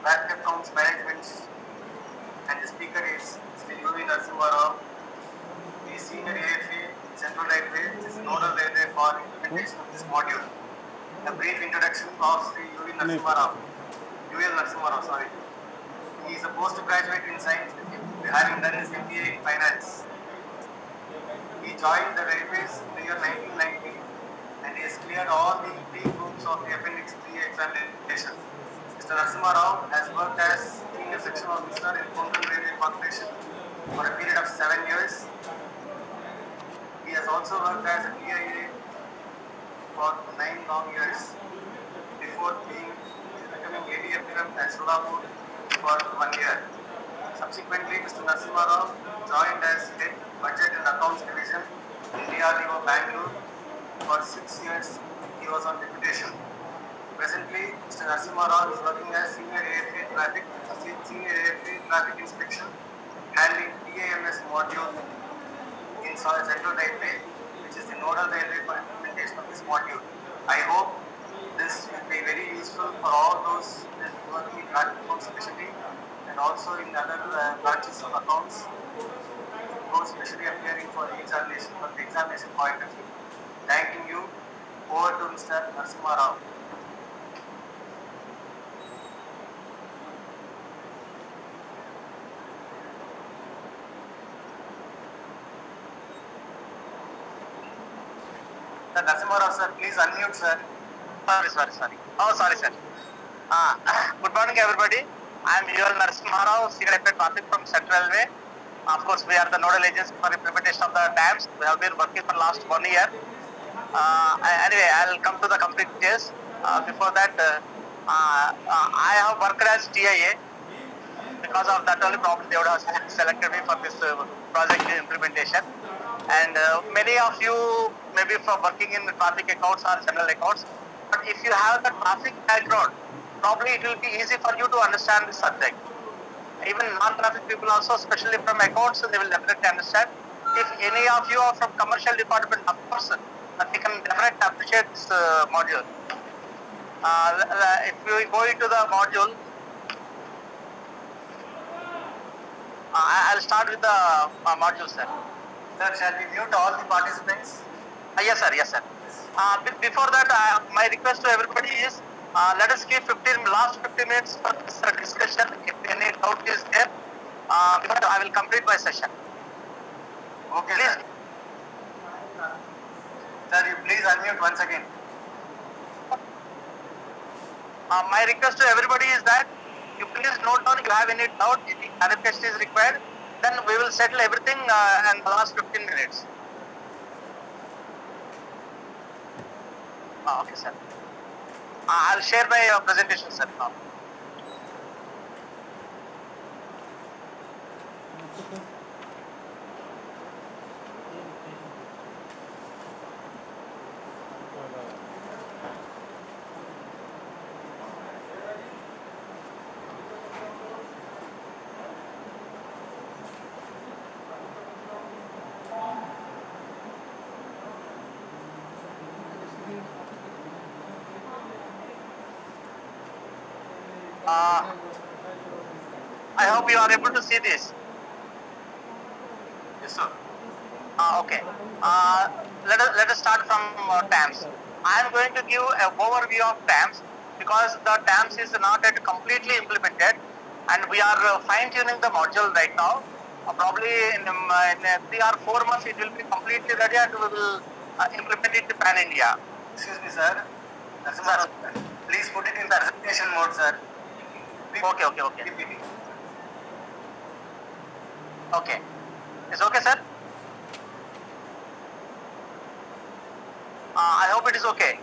Bank Accounts Management, and the speaker is Mr. U.V. Narasimha Rao, the Senior AFA, Central Railway, which is Nodal Railway for implementation of this module. A brief introduction of Sri U.V. Narasimha Rao. U.L. Narasimha Rao, sorry. He is a postgraduate in science, having done his MBA in finance. He joined the railways in the year 1990 and he has cleared all the pre-groups of the Appendix 3 examination. Mr. Narasimha Rao has worked as Senior Section Officer in Konkan Railway Corporation for a period of 7 years. He has also worked as a TIA for 9 long years before becoming ADFM at Solapur for 1 year. Subsequently, Mr. Narasimha Rao joined as Head Budget and Accounts Division in DRDO Bangalore. For 6 years, he was on deputation. Presently, Mr. Narasimha Rao is working as Senior AFA Traffic Inspection, handling TAMS module in Central Railway, which is the nodal railway for implementation of this module. I hope this will be very useful for all those working in traffic accounts especially, and also in other branches of accounts, those especially appearing for the examination, from the examination point of view. Thanking you. Over to Mr. Narasimha Rao. Sir Narasimha Rao, sir, please unmute, sir. Sorry. Oh, sorry, sir. Good morning, everybody. I am UL Narasimha Rao, Senior Expert Traffic from Central Railway. Of course, we are the nodal agency for implementation of the dams. We have been working for last 1 year. Anyway, I'll come to the complete details. Before that, I have worked as TIA. Because of that only problem, they would have selected me for this project implementation. And many of you may be from working in traffic accounts or general accounts. But if you have the traffic background, probably it will be easy for you to understand this subject. Even non-traffic people also, especially from accounts, they will definitely understand. If any of you are from commercial department, of course, they can definitely appreciate this module. If we go into the module, I'll start with the module, sir. Sir, shall we mute all the participants? Yes, sir. Before that, my request to everybody is, let us keep last 15 minutes for this discussion. If any doubt is there, before I will complete my session. Okay, please. Sir, you please unmute once again. My request to everybody is that you please note down if you have any doubt, if clarification is required, then we will settle everything in the last 15 minutes. Okay, sir. I'll share my presentation, sir, now. I hope you are able to see this. Yes, sir. Okay. Let us start from TAMS. I am going to give an overview of TAMS because the TAMS is not yet completely implemented, and we are fine-tuning the module right now. Probably in 3 or 4 months it will be completely ready, and we will implement it pan-India. Excuse me, sir. Sir. Please put it in presentation mode, sir. Okay. Okay. It's okay, sir? I hope it is okay.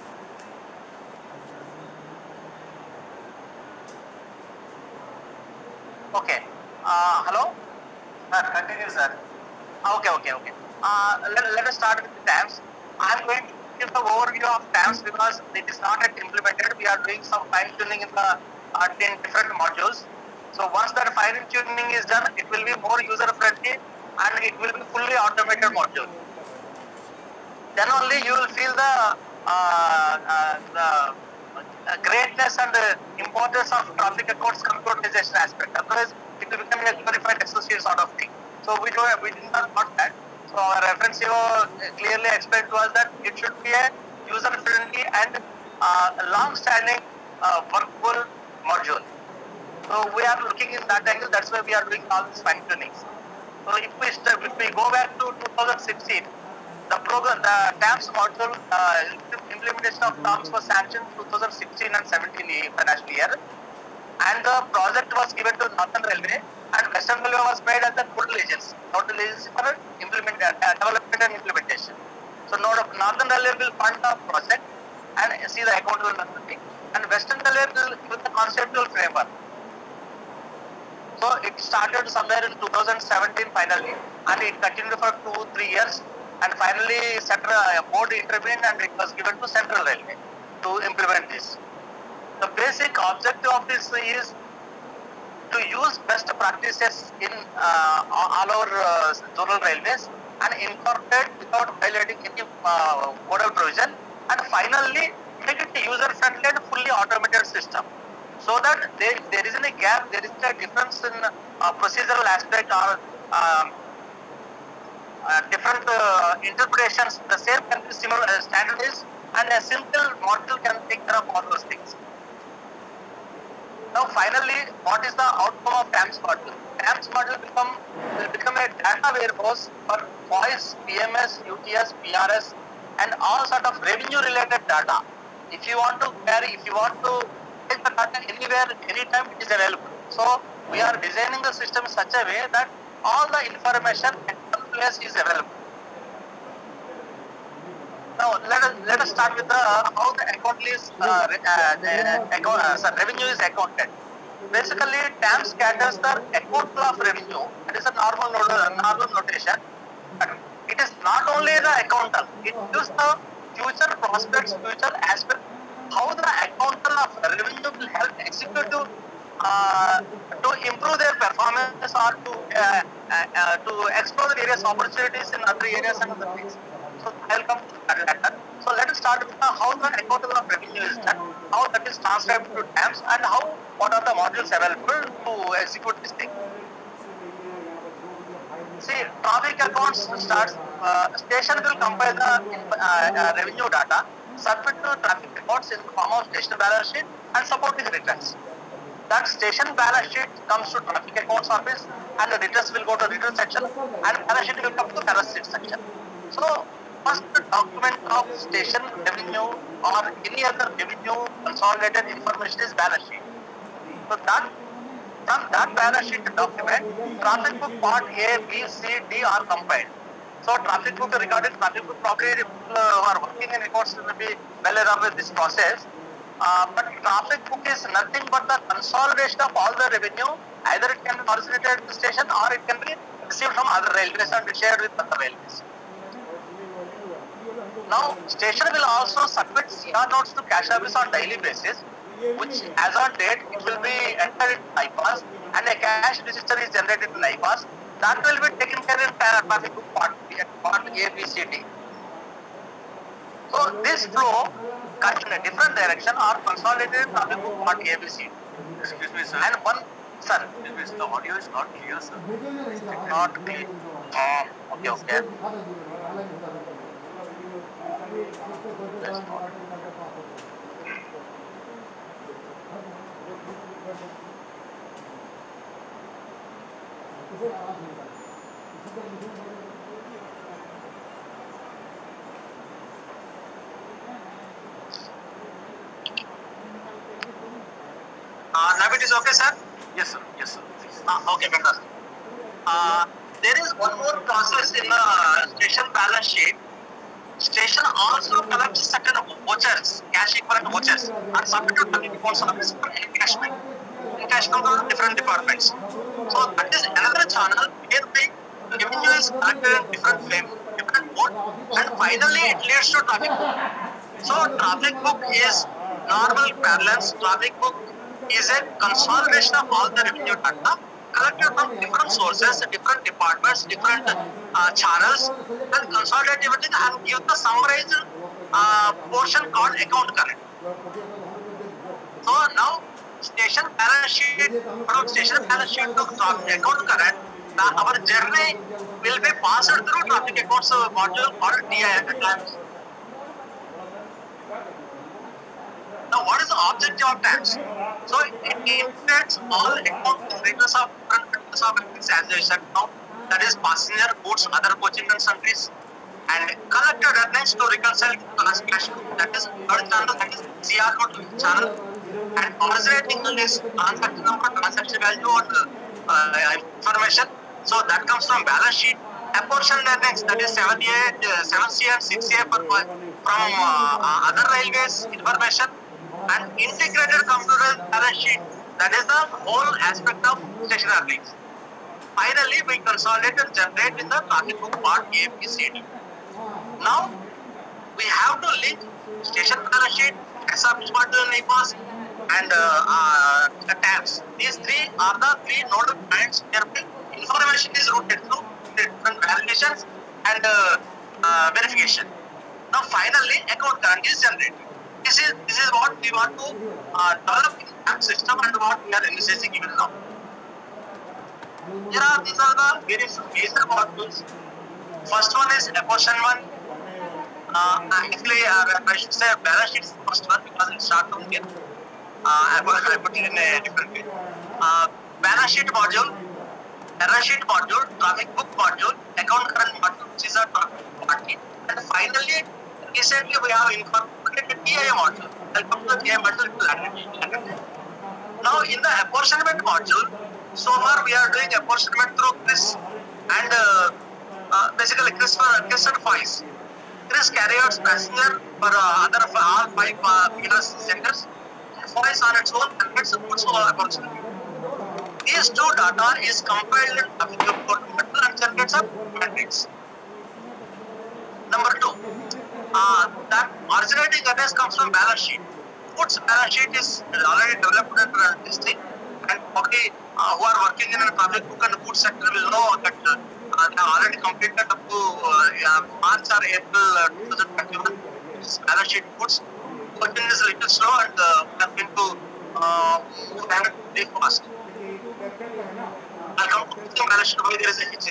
Okay. Hello? Continue, sir. Okay. Let us start with the TAMS. I am going to give the overview of TAMS because it is not yet implemented. We are doing some fine tuning in the 10 different modules. So once that fine tuning is done, it will be more user friendly and it will be fully automated module. Then only you will feel the greatness and importance of traffic accounts computerization aspect. Otherwise, it will become a glorified associate sort of thing. So we did not want that. So our reference CEO clearly explained to us that it should be a user-friendly and long-standing workable module. So we are looking in that angle. That's why we are doing all these fine tunings. So if we go back to 2016, the TAMS module implementation of TAMS was sanctioned 2016 and 17 financial year, and the project was given to Northern Railway, and Western Railway was made as the nodal agency for development and implementation. So Northern Railway will fund the project and see the accountability, and Western Railway will give the conceptual framework. So it started somewhere in 2017 finally, and it continued for 2-3 years, and finally Central Board intervened and it was given to Central Railway to implement this. The basic objective of this is to use best practices in all our zonal railways and incorporate without violating any modal provision, and finally make it user friendly and fully automated system, so that there isn't a gap, there isn't a difference in procedural aspect or different interpretations. The same can be similar standardized, and a simple module can take care of all those things. Now finally, what is the outcome of TAMS module? TAMS module will become a data warehouse for voice, PMS, UTS, PRS, and all sort of revenue related data. If you want to take the data anywhere, anytime, it is available. So we are designing the system in such a way that all the information at one place is available. Now let us start with how the revenue is accounted. Basically, TAMS caters the account of revenue. It is a normal notation. But it is not only the accountant. It gives the future prospects, future aspect, how the accountant of revenue will help executive to improve their performance or to explore the various opportunities in other areas and other things. So I'll come to that later. So let us start with how the accounting of revenue is done, how that is transcribed to TAMS, and what are the modules available to execute this thing. See, traffic accounts starts, station will compile the revenue data, submit to traffic records in the form of station balance sheet and supporting returns. That station balance sheet comes to traffic accounts office, and the returns will go to return section, and balance sheet will come to balance sheet section. So first document of station revenue or any other revenue consolidated information is balance sheet. So from that balance sheet document, traffic book part A, B, C, D are compiled. So traffic book recorded, traffic book probably people who are working in records will be well aware with this process. But traffic book is nothing but the consolidation of all the revenue. Either it can be originated at the station or it can be received from other railways and shared with other railways. Now, station will also submit CR notes to cash office on daily basis, which as on date, it will be entered in IPAS, and a cash register is generated in IPAS. That will be taken care in traffic book part A, B, C, D. So this flow cuts in a different direction or consolidated traffic book part A, B, C, D. Excuse me, sir. And one, sir. Excuse me, the audio is not clear, sir. Not clear. Okay. That's not. Now it is okay, sir? Yes, sir. Yes, sir. Please. Okay, fantastic. There is one more process in the station balance sheet. Station also collects certain vouchers, cash equivalent vouchers, and submit to traffic accounts office for encashment. Encashment of different departments. So that is another channel where the revenue is collected in different mode, and finally it leads to traffic book. So traffic book is normal parlance. Traffic book is a consolidation of all the revenue data collected from different sources, different departments, different channels, and consolidate everything and give the summarized portion called account current. So now station balance sheet, from station balance sheet to traffic account current, our journey will be passed through traffic accounts module or TIMs. Now, what is the objective of TAMS? So, it integrates all account generators of different vendors of ethics, as I said now, that is passenger, goods, other coaching and sundries, and collected earnings to reconcile transaction, that is third channel, that is CRO to channel, and originating is transaction number, transaction value, and information. So, that comes from balance sheet. Apportioned earnings, that is 7C and 6A from other railways information, and integrated computer balance sheet, that is the whole aspect of station earnings. Finally, we consolidate and generate in the traffic book part A, B, C, D. Now, we have to link station balance sheet, SRP module and EPAS, and the tabs. These three are the three nodal points where information is routed through different validations and verification. Now, finally, account current is generated. This is what we want to develop in the system and what we are envisaging even now. These are the various major modules. First one is apportionment. Actually, I should say balance sheet is the first one because it starts from here. I put it in a different way. Balance sheet module, error sheet module, traffic book module, account current module, which is a traffic party. And finally, recently we have incorporated TIA module. Welcome to the TIA module. Now, in the apportionment module, so far we are doing apportionment through CRIS and basically CRIS and FOIS. CRIS carries passenger for other all 5 PRS centers. FOIS on its own and it supports apportionment. These two data is compiled in traffic report module and generates a matrix. Number 2, that originating earnings comes from balance sheet. Goods balance sheet is already developed under this thing, and probably who are working in a traffic book and goods sector will know that they have already completed up to March or April 2021. This balance sheet goods working is a little slow and we are going to move ahead very fast. I'll come to the balance sheet why there is a hitch in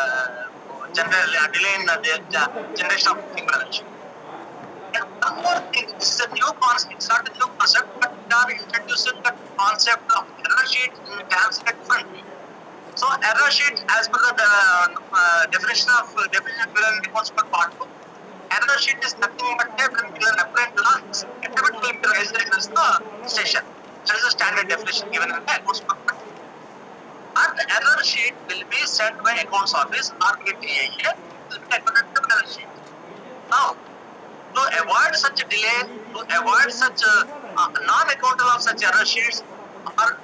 delay in the generation of booking balance sheet. And one more thing, this is a new concept, it's not a new concept, but we are introducing the concept of error sheet in TAMS differently. So error sheet, as per the definition given reports per part 2, error sheet is nothing but a given apparent loss, and it will be raised against the station. That is a standard definition given in the reports per part 2. And the error sheet will be sent by accounts office or KTAA, will be according to the balance sheet. Now, to avoid such a delay, to avoid such non-accountable of such error sheets, or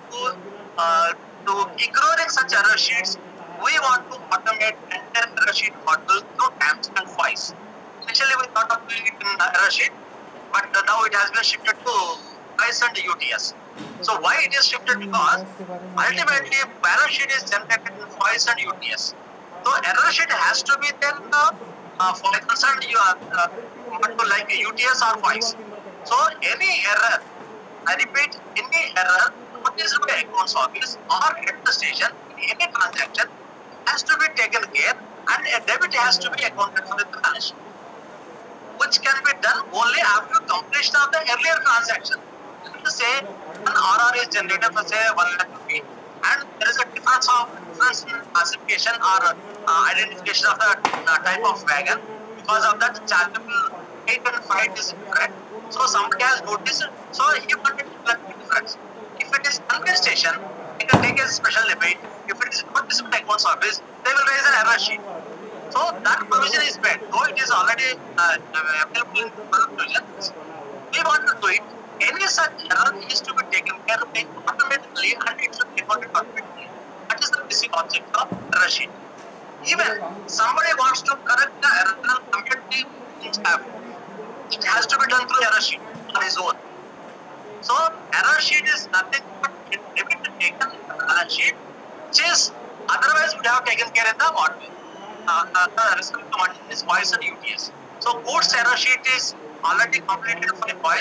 to ignoring such error sheets, we want to automate entire error sheet module through TAMS and FOIS. Initially, we thought of doing it in error sheet, but now it has been shifted to FOIS and UTS. So why it is shifted? Because ultimately balance sheet is generated in FOIS and UTS. So error sheet has to be there for a concerned like UTS or FOIS. So any error, I repeat, any error noticed by accounts office or at the station in any transaction has to be taken care and a debit has to be accounted for in the balance sheet, which can be done only after completion of the earlier transaction. Let us say an RR is generated for say 1 lakh rupee and there is a difference in classification or identification of the type of wagon. Because of that, chargeable 8 and 5 is different. So somebody has noticed, so he wanted to collect the difference. If it is unpaid station, he can take a special debit. If it is not visible accounts office, they will raise an error sheet. So that provision is made. Though it is already available in provisions, we want to do it. Any such error is to be taken care of automatically and it should be accounted automatically. That is the basic object of error sheet. Even somebody wants to correct the error completely in staff, it has to be done through error sheet on his own. So error sheet is nothing but a debit taken in the balance sheet, which is otherwise would have taken care in the module. The respective module is FOIS and UTS. So goods error sheet is already completed for FOIS.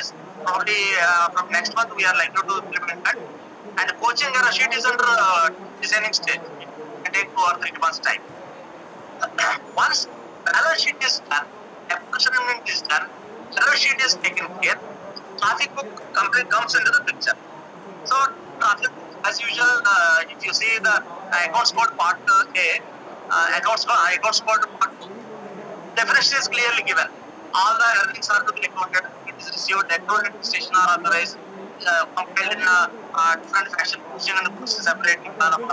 probably from next month we are likely to implement that. And coaching error sheet is under designing stage. It can take 2 or 3 months time. Once balance sheet is done, apportionment is done, error sheet is taken care, traffic book complete comes into the picture. So traffic book, as usual, if you see the accounts code part A, accounts code part 2, definition is clearly given. All the earnings are to be accounted. It is received, accrued, and station are authorized, compiled in different fashion, posting in the books separately.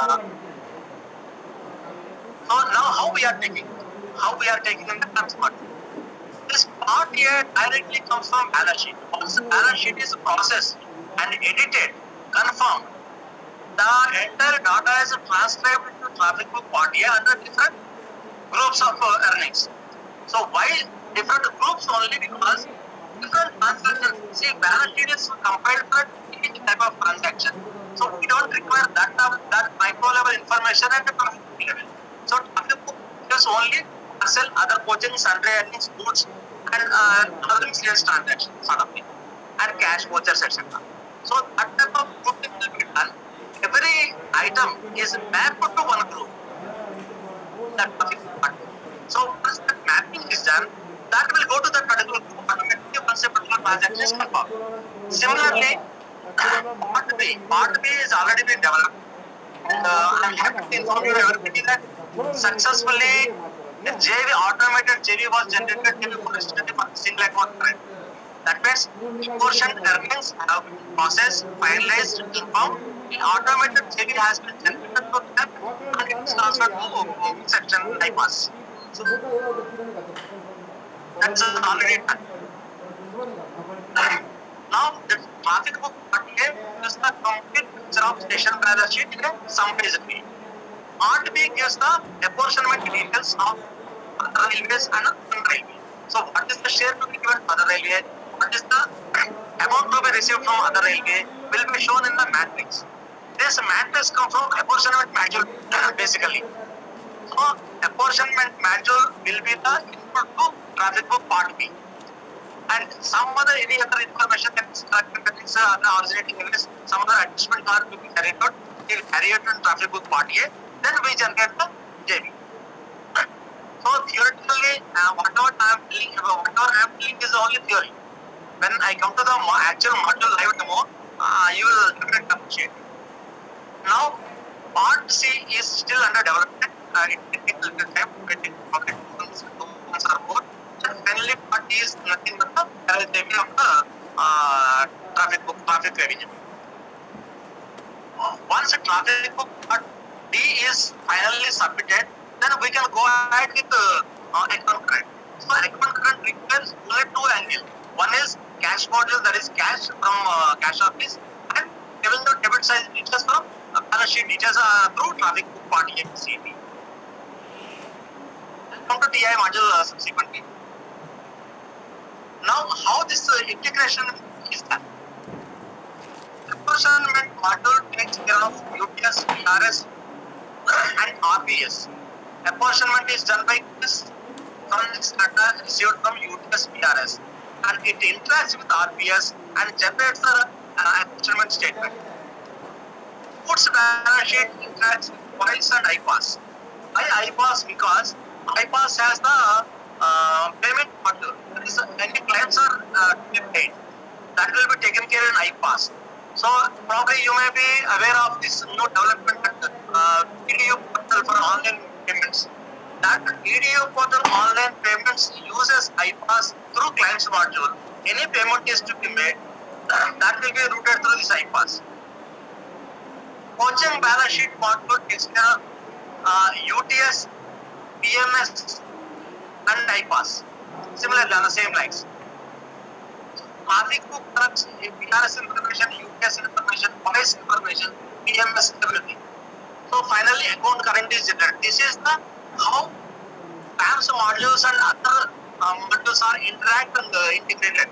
So now how we are taking in the transport. This part here directly comes from balance sheet. Once the balance sheet is processed and edited, confirmed, the entire data is transcribed into traffic book part here under different groups of earnings. So why different groups? Only because different transactions. See, balance sheet is compiled for each type of transaction. So we don't require that micro level information at the traffic book level. So traffic book is only parcel, other coaching, sundry earnings, goods, and other miscellaneous transactions, sort of thing, and cash vouchers, etc. So that type of grouping will be done. Every item is mapped to one group. That traffic book. So once that mapping is done, that will go to that particular group automatically once a particular transaction is confirmed. Similarly, part B is already been developed. I'm happy to inform you everybody that successfully the automated JV was generated for a single account trade. That means portion earnings have been processed, finalized, confirmed. The automated JV has been generated to them and it is transferred to section bypass. So that's already done. Now the traffic book part A is the complete picture of station balance sheet in a summarized way. Part B gives the apportionment details of other railways and non-railway. So what is the share to be given to other railway? What is the amount to be received from other railway will be shown in the matrix. This matrix comes from apportionment module basically. So apportionment module will be the input to traffic book part B. And any other information that is originating in this, some other adjustment are to be carried out, they will carry out in traffic book part A, then we generate the JV. So theoretically, whatever I am telling is only theory. When I come to the actual module live demo, you will definitely appreciate it. Now, part C is still under development. It takes a little time. It takes probably 2 months or more. And finally, part D is nothing but the JV of the traffic revenue. Once the traffic book part D is finally submitted, then we can go ahead with account current. So account current requires only 2 angles. One is cash module, that is cash from cash office, and debit size details from balance sheet details through traffic book part A to CP. Come to TI module subsequently. Now, how this integration is done? Apportionment module takes care of UTS, PRS, and RPS. Apportionment is done by this data received from UTS, PRS, and it interacts with RPS and generates the apportionment statement. Goods balance sheet interacts with files and IPAS. Why IPAS? Because IPAS has the payment module. That is, any claims are to be paid. That will be taken care in IPAS. So probably you may be aware of this new development at EDU portal for online payments. That EDU portal online payments uses IPAS through claims module. Any payment is to be made, that will be routed through this IPAS. Coaching balance sheet module takes care of UTS, PMS, and IPAS. Similarly, on the same lines. Traffic book collects PRS information, UTS information, price information, PMS, everything. So finally, account current is generated. This is the how PAMS modules and other modules are interact and integrated.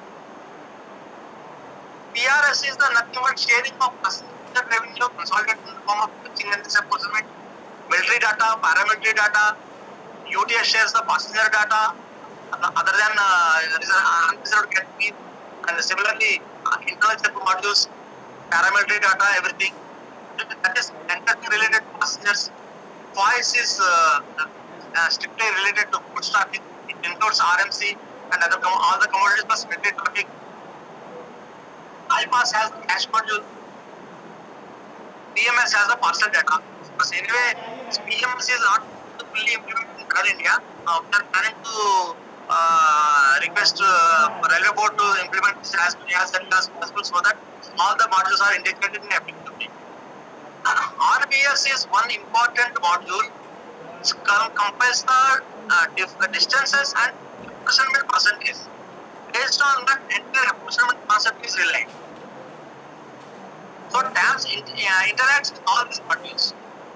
PRS is the nothing but sharing of passenger revenue consolidated in the form of pitching and disapportionment, military data, paramilitary data. UTS shares the passenger data other than unreserved category. And similarly, internal check modules, parametric data, everything that is entirely related to passengers. Voice is strictly related to goods traffic. It includes RMC and all the commodities plus military traffic. iPass has the cash module. PMS has the parcel data. Because anyway, PMS is not fully implemented in current India. We are planning to request Railway Board to implement this as early as possible so that all the modules are integrated in effectively. RBS is one important module which compares the distances and apportionment percentage. Based on that, entire apportionment concept is relied. So TAMS interacts with all these modules.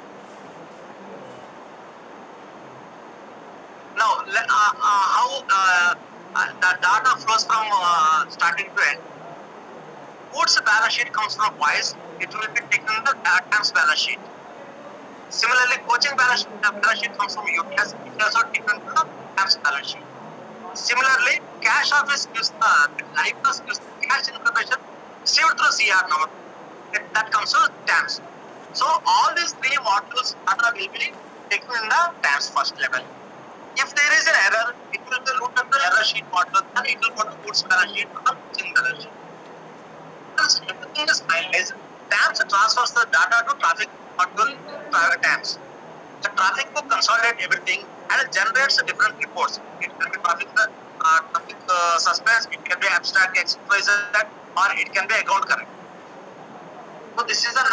Now, how the data flows from starting to end. Goods balance sheet comes from voice. It will be taken in the TAMS balance sheet. Similarly, coaching balance sheet comes from UPS. It is also taken to the TAMS balance sheet. Similarly, cash office gives the IPAS gives the cash information received through CR number. That comes to TAMS. So all these three modules data will be taken in the TAMS first level. If there is an error, it will be routed to the error sheet module and it will go to goods balance sheet or coaching balance sheet. Once everything is finalized, TAMS transfers the data to traffic module private TAMS. The traffic book consolidates everything and it generates different reports. It can be traffic suspense, it can be abstract XYZ, or it can be account correct. So this is a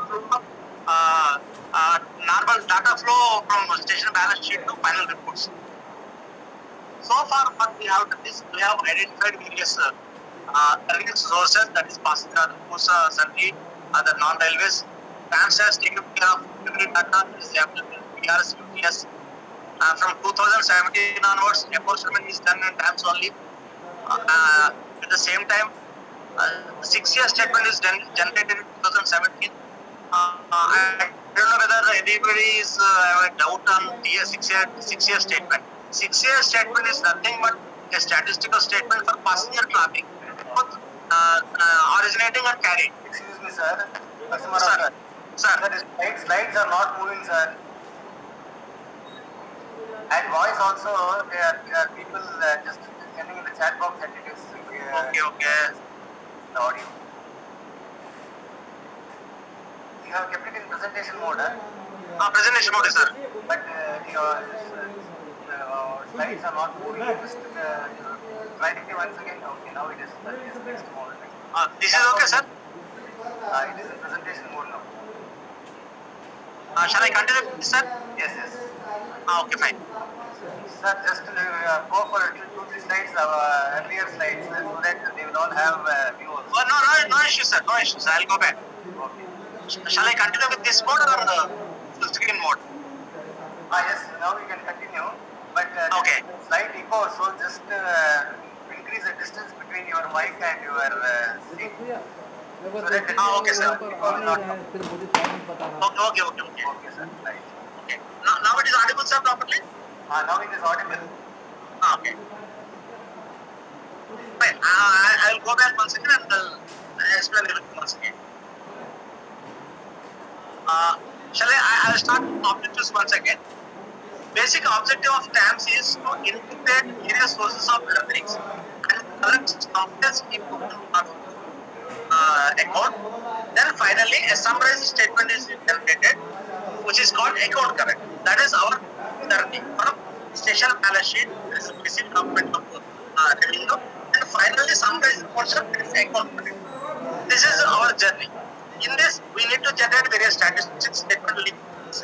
normal data flow from station balance sheet to final reports. So far, what we have done is we have identified various revenue sources, that is passenger, COSA, Sunday, other non-railways. TAMS has taken care of every data, example, PRS, UPS. From 2017 onwards, apportionment is done in TAMS only. At the same time, 6-year statement is generated in 2017. I don't know whether anybody is have a doubt on the 6-year statement. 6-year statement is nothing but a statistical statement for passenger traffic, both originating and carrying. Excuse me, sir. Sir. The slides are not moving, sir. And voice also, there are people just sending in the chat box that it is Okay. the audio. You have kept it in presentation mode, Presentation mode, sir. but your slides are not moving. Just try it once again. Okay, now it is next mode. This is okay, sir. It is in presentation mode now. Shall I continue with this, sir? Yes. Okay, fine. Sir, just go for 2-3 slides, earlier slides, so that they will all have view also. No issues, sir. No issues. I'll go back. Okay. Shall I continue with this mode or the full screen mode? Yes, now we can continue. But Okay. Slight echo, so just increase the distance between your mic and your seat. So that Okay, sir. echo will not come. Okay, Okay, sir. Right. okay. Now it is audible, sir, properly? Now it is audible. Okay. Fine. I'll go back once again and explain everything once again. Shall I'll start objectives once again. Basic objective of TAMS is to integrate various sources of learnings and collect complex input account. Then finally, a summarized statement is generated, which is called account correct. That is our learning from station balance sheet, basic document of revenue, and finally summarized portion is account correct. This is our journey. In this, we need to generate various statistics, statement links.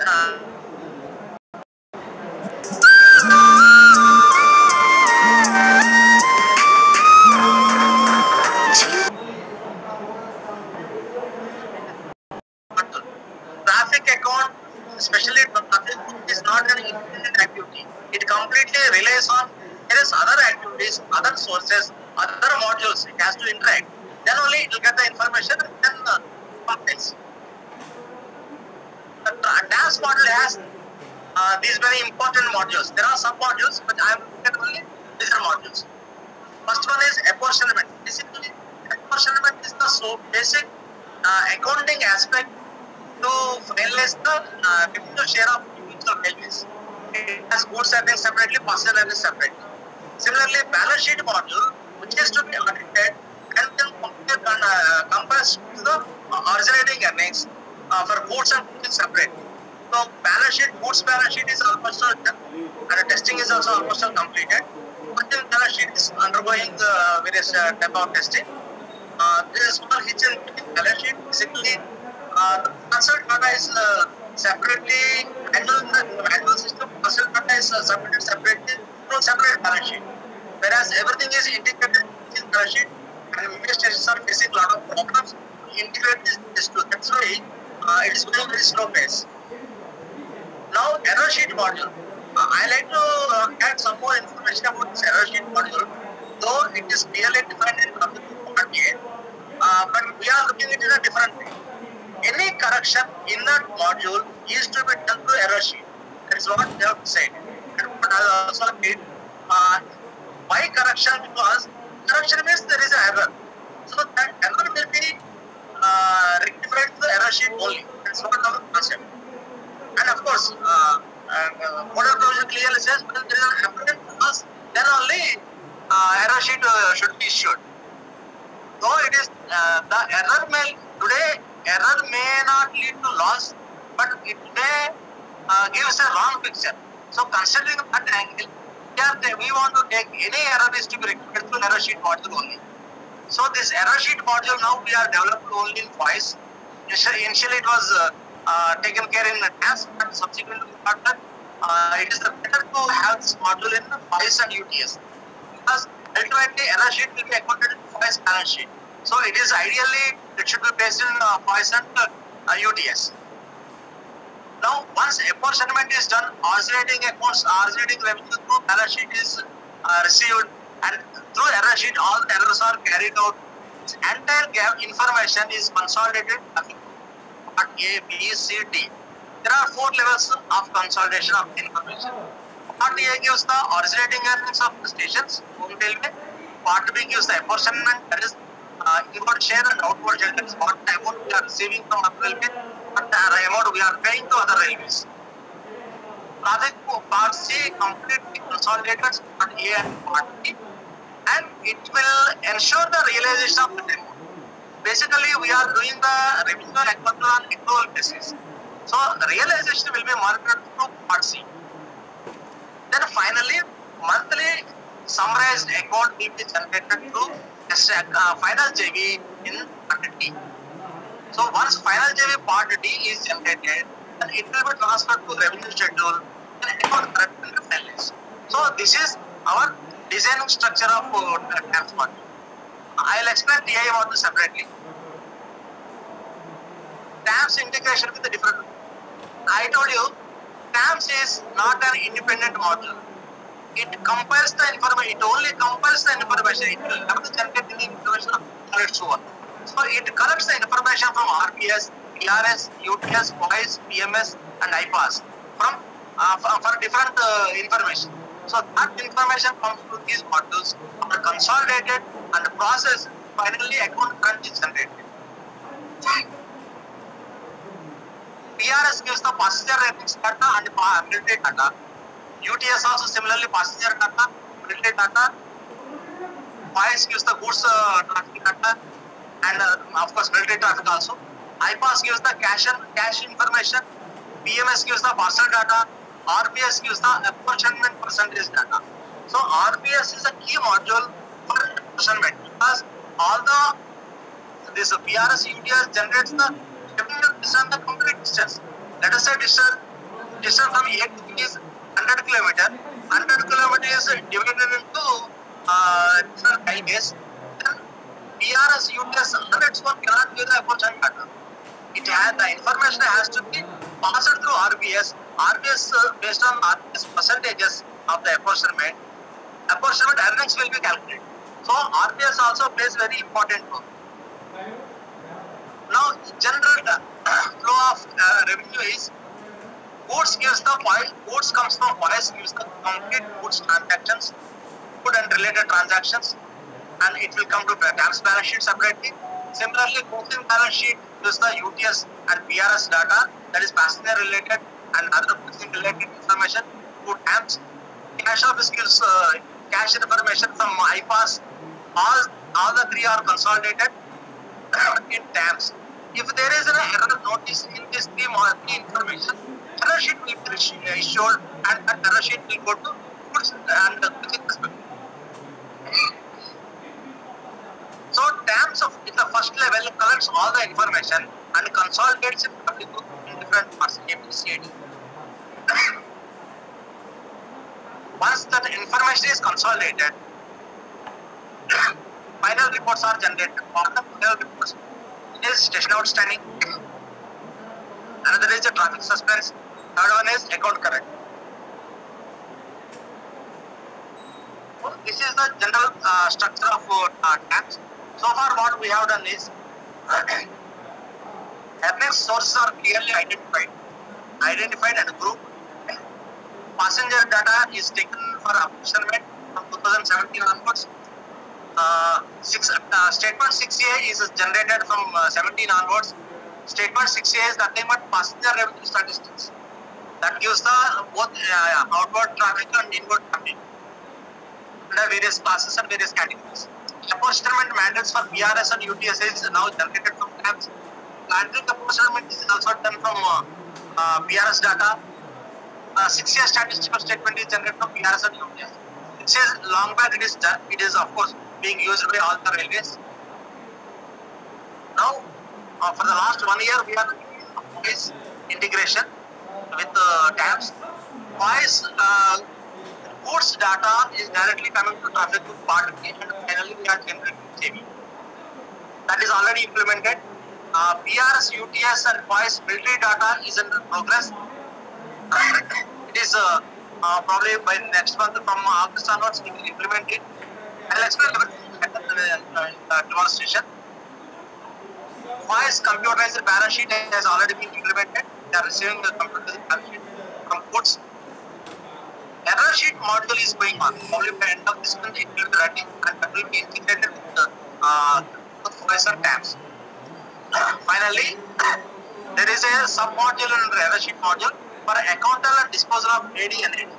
Traffic account, especially traffic, is not an independent activity. It completely relies on various other activities, other sources, other modules. It has to interact. Then only it will get the information and then complex. The TAMS model has these very important modules. There are sub modules, but I am looking at only these are modules. First one is apportionment. Basically, apportionment is the basic accounting aspect to finalize the revenue share of individual railways. It has goods earnings separately, passenger earnings separately. Similarly, balance sheet module, which is to be audited and then compares to the originating earnings for goods and goods separately. So, balance sheet, goods balance sheet is almost done, and testing is also almost completed. But then balance sheet is undergoing various type of testing. There is small hitch in balance sheet. Basically, the parcel data is separately manual system. Parcel data is submitted separately to separate balance sheet. Whereas everything is integrated in balance sheet, and administrators are facing a lot of problems to integrate this two. That's why it is going very slow pace. Now, error sheet module. I like to add some more information about this error sheet module, though it is clearly defined in Part A, but we are looking at it in a different way. Any correction in that module is to be done through error sheet. That is what they have said. And what I also did, why correction? Because correction means there is an error. So that error will be rectified through error sheet only. That's what our concept. And of course, model provision clearly says when there is an apparent loss, then only error sheet should be issued. Though it is the error may not lead to loss, but it may give us a wrong picture. So considering that angle, we want to take any error is to be rectified through error sheet module only. So this error sheet module now we are developed only in voice. Initially it was taken care in TAMS, but subsequently we thought that it is better to have this module in voice and UTS, because ultimately error sheet will be accounted in voice balance sheet. So it is ideally it should be based in voice and UTS. Now once apportionment is done, originating revenue through balance sheet is received, and through error sheet all the errors are carried out. This entire information is consolidated. Part A, B, C, D. There are 4 levels of consolidation of information. Part A gives the originating earnings of the stations, home railway. Part B gives the apportionment, that is inward share and outward share, that is what the amount we are receiving from other railway, but the amount we are paying to other railways. Part C completely consolidated Part A and Part B, and it will ensure the realization of the demand. Basically, we are doing the revenue accounting on accrual basis. So, the realization will be monitored through Part C. Then finally, monthly summarized account will be generated through final JV in Part D. So, once final JV Part D is generated, then it will be transferred to revenue schedule and account correct will be finalized. So, this is our designing structure of TAMS module. I will explain TI module separately. TAMS integration with the different. I told you, TAMS is not an independent module. It compiles the information. It only compiles the information. It will never generate any information on its own. So it collects the information from RPS, PRS, UTS, voice, PMS, and IPAS from for different information. So that information comes to these modules, are consolidated and processed. Finally, account current is generated. PRS gives the passenger earnings data and military data. UTS also similarly passenger data, military data. Voice gives the goods traffic data and of course military traffic also. IPAS gives the cash information. PMS gives the parcel data. RPS gives the apportionment percentage data. So RPS is a key module for apportionment because all this PRS UTS generates the revenue distance, the complete distance. Let us say distance from A to B is 100 km. 100 km is divided into different railways. Then PRS UTS 100 score cannot give the apportionment data. The information has to be passed through RPS. RPS based on RPS percentages of the apportionment earnings will be calculated. So RPS also plays very important role. Now general flow of revenue is goods comes from voice gives the complete goods transactions, good and related transactions. and it will come to TAMS balance sheet separately. Similarly, costing balance sheet is the UTS and PRS data, that is passenger related and other booking related information to TAMS. Cash office gives cash information from IPAS. All the three are consolidated in TAMS. If there is an error notice in this three information, error sheet will be issued and that error sheet will go to goods and booking. So TAMS in the first level collects all the information and consolidates it in different parts, ABCD. Once that information is consolidated, final reports are generated. For the final reports, it is station outstanding. Another is a traffic suspense. Third one is account correct. So this is the general structure of TAMS. So far, what we have done is earnings sources are clearly identified and grouped. Passenger data is taken for apportionment from 2017 onwards. Statement 6A is generated from 17 onwards. Statement 6A is nothing but passenger revenue statistics. That gives the both outward traffic and inward traffic under various classes and various categories. Apportionment mandates for PRS and UTS is now generated from TAMS. Landing apportionment is also done from PRS data. 6-year statistical statement is generated from PRS and UTS. It says long back it is done. It is of course being used by all the railways. Now, for the last 1 year, we are doing voice integration with TAMS. Voice goods data is directly coming to traffic group part A, and finally we are generating JV. That is already implemented. PRS, UTS and voice military data is in progress. It is probably by next month from August onwards we will implement it. I will explain the demonstration. Voice computerized balance sheet has already been implemented. They are receiving the computerized balance sheet from goods. Error sheet module is going on. Probably by end of this month it will be ready and that will be integrated with the voice and TAMS. Finally, there is a sub-module and error sheet module for accountal and disposal of AD and AD.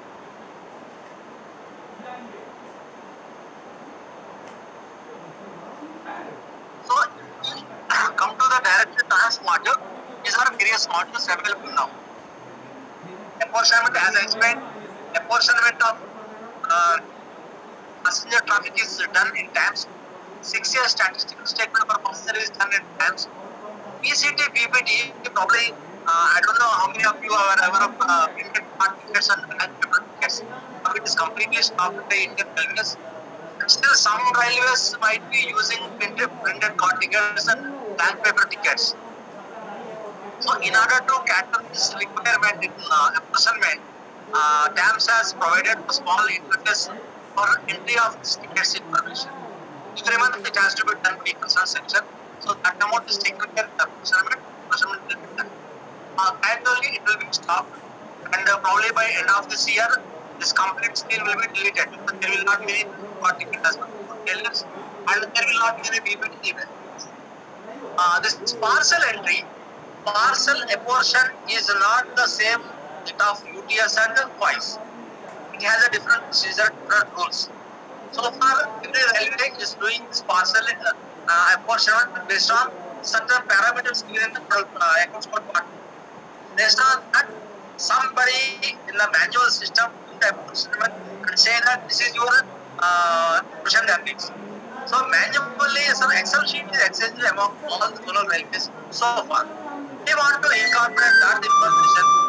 So, come to the directed TAMS module. These are various modules available now. Apportionment, as I explained, apportionment of passenger traffic is done in TAMS. 6-year statistical statement for passenger is done in TAMS. PCT, PPT, probably I don't know how many of you are aware of printed part tickets and blank paper tickets. Now it is completely stopped by Indian Railways. Still, some railways might be using printed card tickets and blank paper tickets. So, in order to cater this requirement in apportionment, TAMS has provided a small interface for entry of this tickets information. Every month it has to be done by concerned section. So that amount is taken care of apportionment will be done. Gradually it will be stopped, and probably by end of this year, this complete scale will be deleted. There will not be any ticket as well, and there will not be any PPT even. This parcel entry, parcel apportion is not the same that of UTS and voice. It has a different procedure, different rules. So far, every railway is doing this parcel apportionment based on certain parameters given in the accounts code part. Based on that, somebody in the manual system in the apportionment can say that this is your apportion earnings. So manually, some Excel sheet is exchanged among all the zonal railways so far. We want to incorporate that information.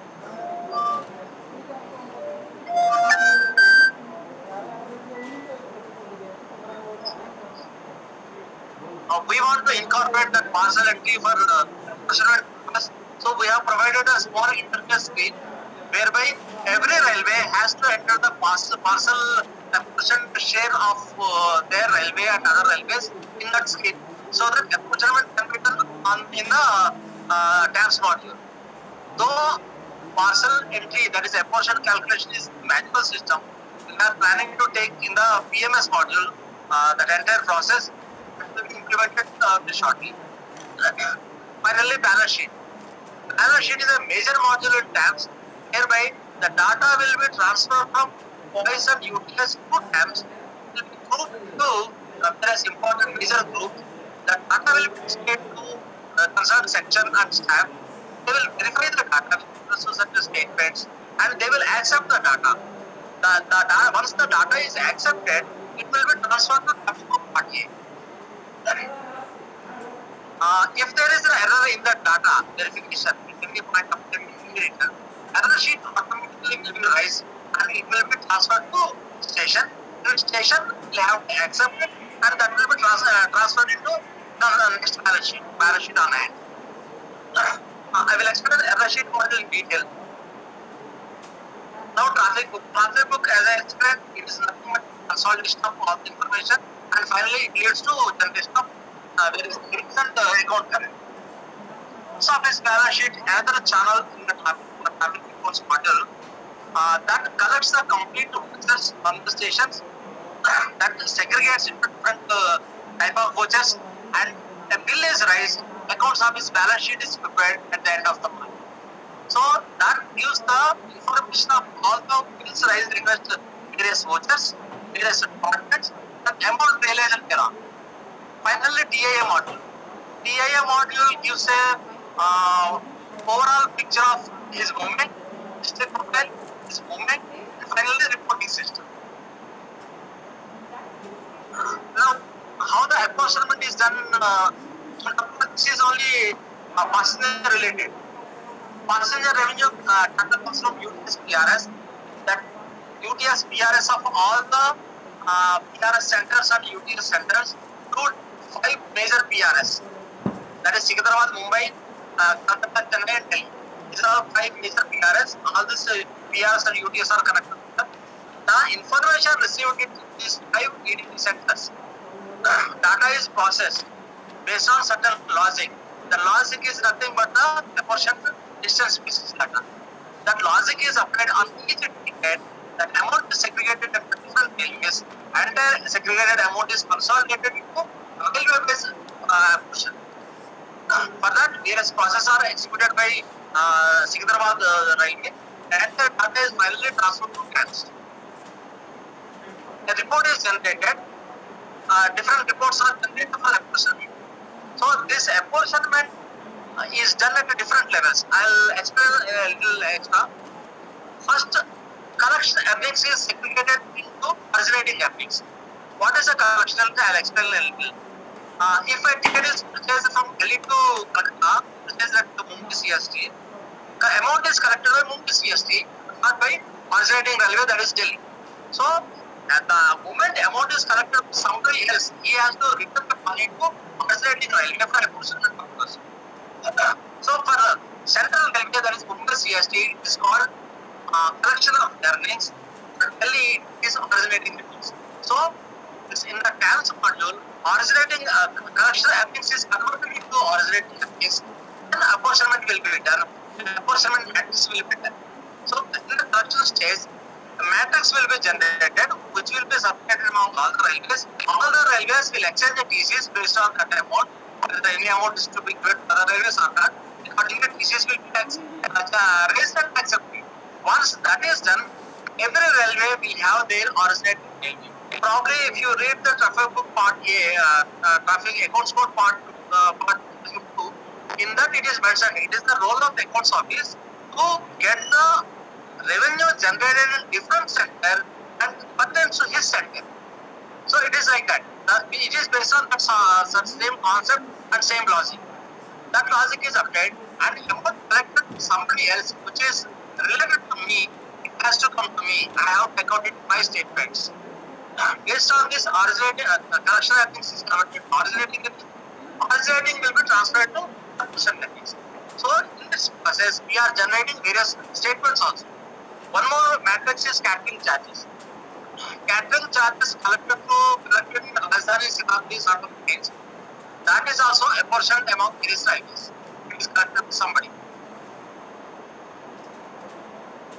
We want to incorporate that parcel entry for apportionment purpose. So we have provided a small interface screen whereby every railway has to enter the parcel apportionment share of their railway and other railways in that screen, so that apportionment can be done in the TAMS module. Though parcel entry, that is apportion calculation, is manual system, we are planning to take in the PMS module. that entire process will be implemented shortly. Finally, balance sheet. Balance sheet is a major module in TAMS. Hereby, the data will be transferred from OIS and UTS to TAMS. It will be grouped to various important major groups. The data will be displayed to concerned section and staff. They will verify the data with the statements and they will accept the data. Once the data is accepted, it will be transferred to traffic group part A. If there is an error in the data verification, it will be point of the error sheet automatically will be raised and it will be transferred to station. The station will have to accept it and that will be transferred into the next balance sheet on hand. I will explain the error sheet model in detail. Now traffic book. Traffic book, as I explained, it is nothing but consolidation of all the information and finally it leads to generation of various things and account current. So this balance sheet, another channel in the traffic reports model that collects the complete vouchers from the stations, that segregates into different type of vouchers, and a bill is raised, accounts office balance sheet is prepared at the end of the month. So that gives the information of all the bills raised against various vouchers, various departments, and amount realized and thereon. Finally, DIA module. DIA module gives a overall picture of his movement, state profile, his movement, and finally reporting system. Now, how the apportionment is done, this is only passenger related. Passenger revenue data comes from UTS PRS. That UTS PRS of all the PRS centers and UTS centers to 5 major PRS. That is Secunderabad, Mumbai, Kolkata, Chennai, and Delhi. These are 5 major PRS. All these PRS and UTS are connected. The information received in these 5 EDP centers, data is processed based on certain logic. The logic is nothing but the apportioned distance basis data. That logic is applied on each ticket. That amount is segregated into different railways, and the segregated amount is consolidated into railway-based portion. For that, various processes are executed by Secunderabad Railway, and the data is finally transferred to TAMS. A report is generated. Different reports are generated for apportionment. So this apportionment is done at different levels. I'll explain a little extra. First, collection earnings is segregated into originating earnings. What is a collection earning? I'll explain a little. If a ticket is purchased from Delhi to Kolkata, purchased at the Mumbai CST, the amount is collected by Mumbai CST, not by originating railway, that is Delhi. So, at the moment amount is collected from somebody else, he has to return the money to originating railway for apportionment purpose. So, for central railway, that is Mumbai CST, it is called collection of earnings. Delhi is originating earnings. So, this in the TAMS module, originating collection earnings is converted into originating earnings, and apportionment will be done. Apportionment matrix will be done. So, in the collection stage, the matrix will be generated, which will be submitted among all the railways. All the railways will exchange the TCS based on that amount. Whether any amount is to be given to other railways or not, accordingly, TCS will be raised and accepted. Once that is done, every railway will have their originating railway. Probably, if you read the traffic book part A, traffic accounts code part 2, in that it is mentioned, it is the role of the accounts office to get the revenue generated in different center and pertains to his center. So it is like that. It is based on that same concept and same logic. That logic is applied, and amount collected to somebody else, which is related to me, it has to come to me. I have to account it in my statements. Based on this originating collection earnings is converted. Originating will be transferred to apportioned earnings. So in this process, we are generating various statements also. One more matrix is catering charges. Catering charges collected in Rajdhani, Shatabdi sort of things. That is also apportioned among these railways. It is collected to somebody.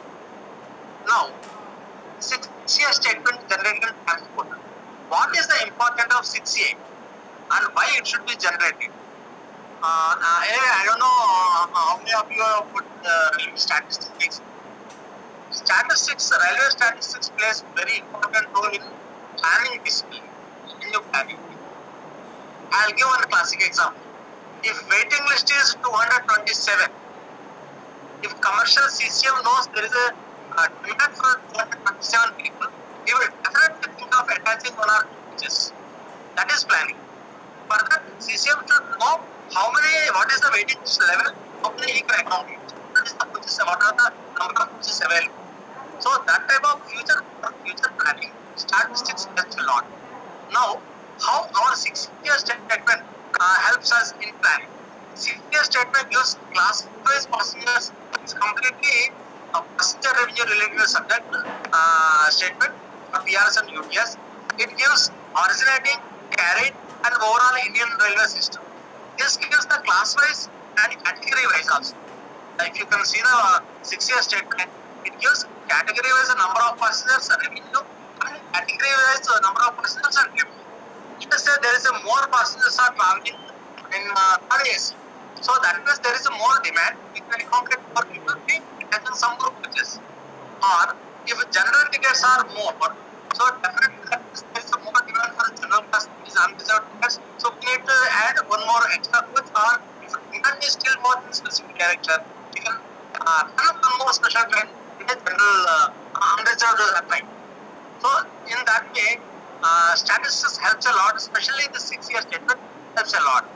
Now, 6-year statement generated in TAMS portal. What is the important of 6A and why it should be generated. Anyway, I don't know how many of you have put railway statistics. Railway statistics plays very important role in planning discipline, in your planning. I'll give one classic example. If waiting list is 227, if commercial CCM knows there is a demand for 227 people, he will definitely think of attaching one or two coaches. That is planning. Further, CCM should know what is the waiting list level, how many he can accommodate. That is the coaches, what are the number of coaches available. So that type of future planning, statistics helps a lot. Now, how our 6-year statement helps us in planning. 6-year statement gives class-wise passengers. It's completely a passenger revenue related subject statement for PRS and UTS. It gives originating, carried, and overall Indian railway system. This gives the class-wise and category-wise also. If you can see the 6-year statement, it gives category-wise the number of passengers and revenue, and category-wise the number of passengers and revenue. Let us say there is a more passengers are traveling in third AC. So that means there is a more demand. We can accommodate more people, we can some more coaches. Or if general tickets are more, so definitely there is a more demand for general class, which is unreserved tickets. So we need to add one more extra coach, or if the demand is still more in specific character, we can have one more special train in a general unreserved train. So in that way, statistics helps a lot, especially the 6-year statement helps a lot.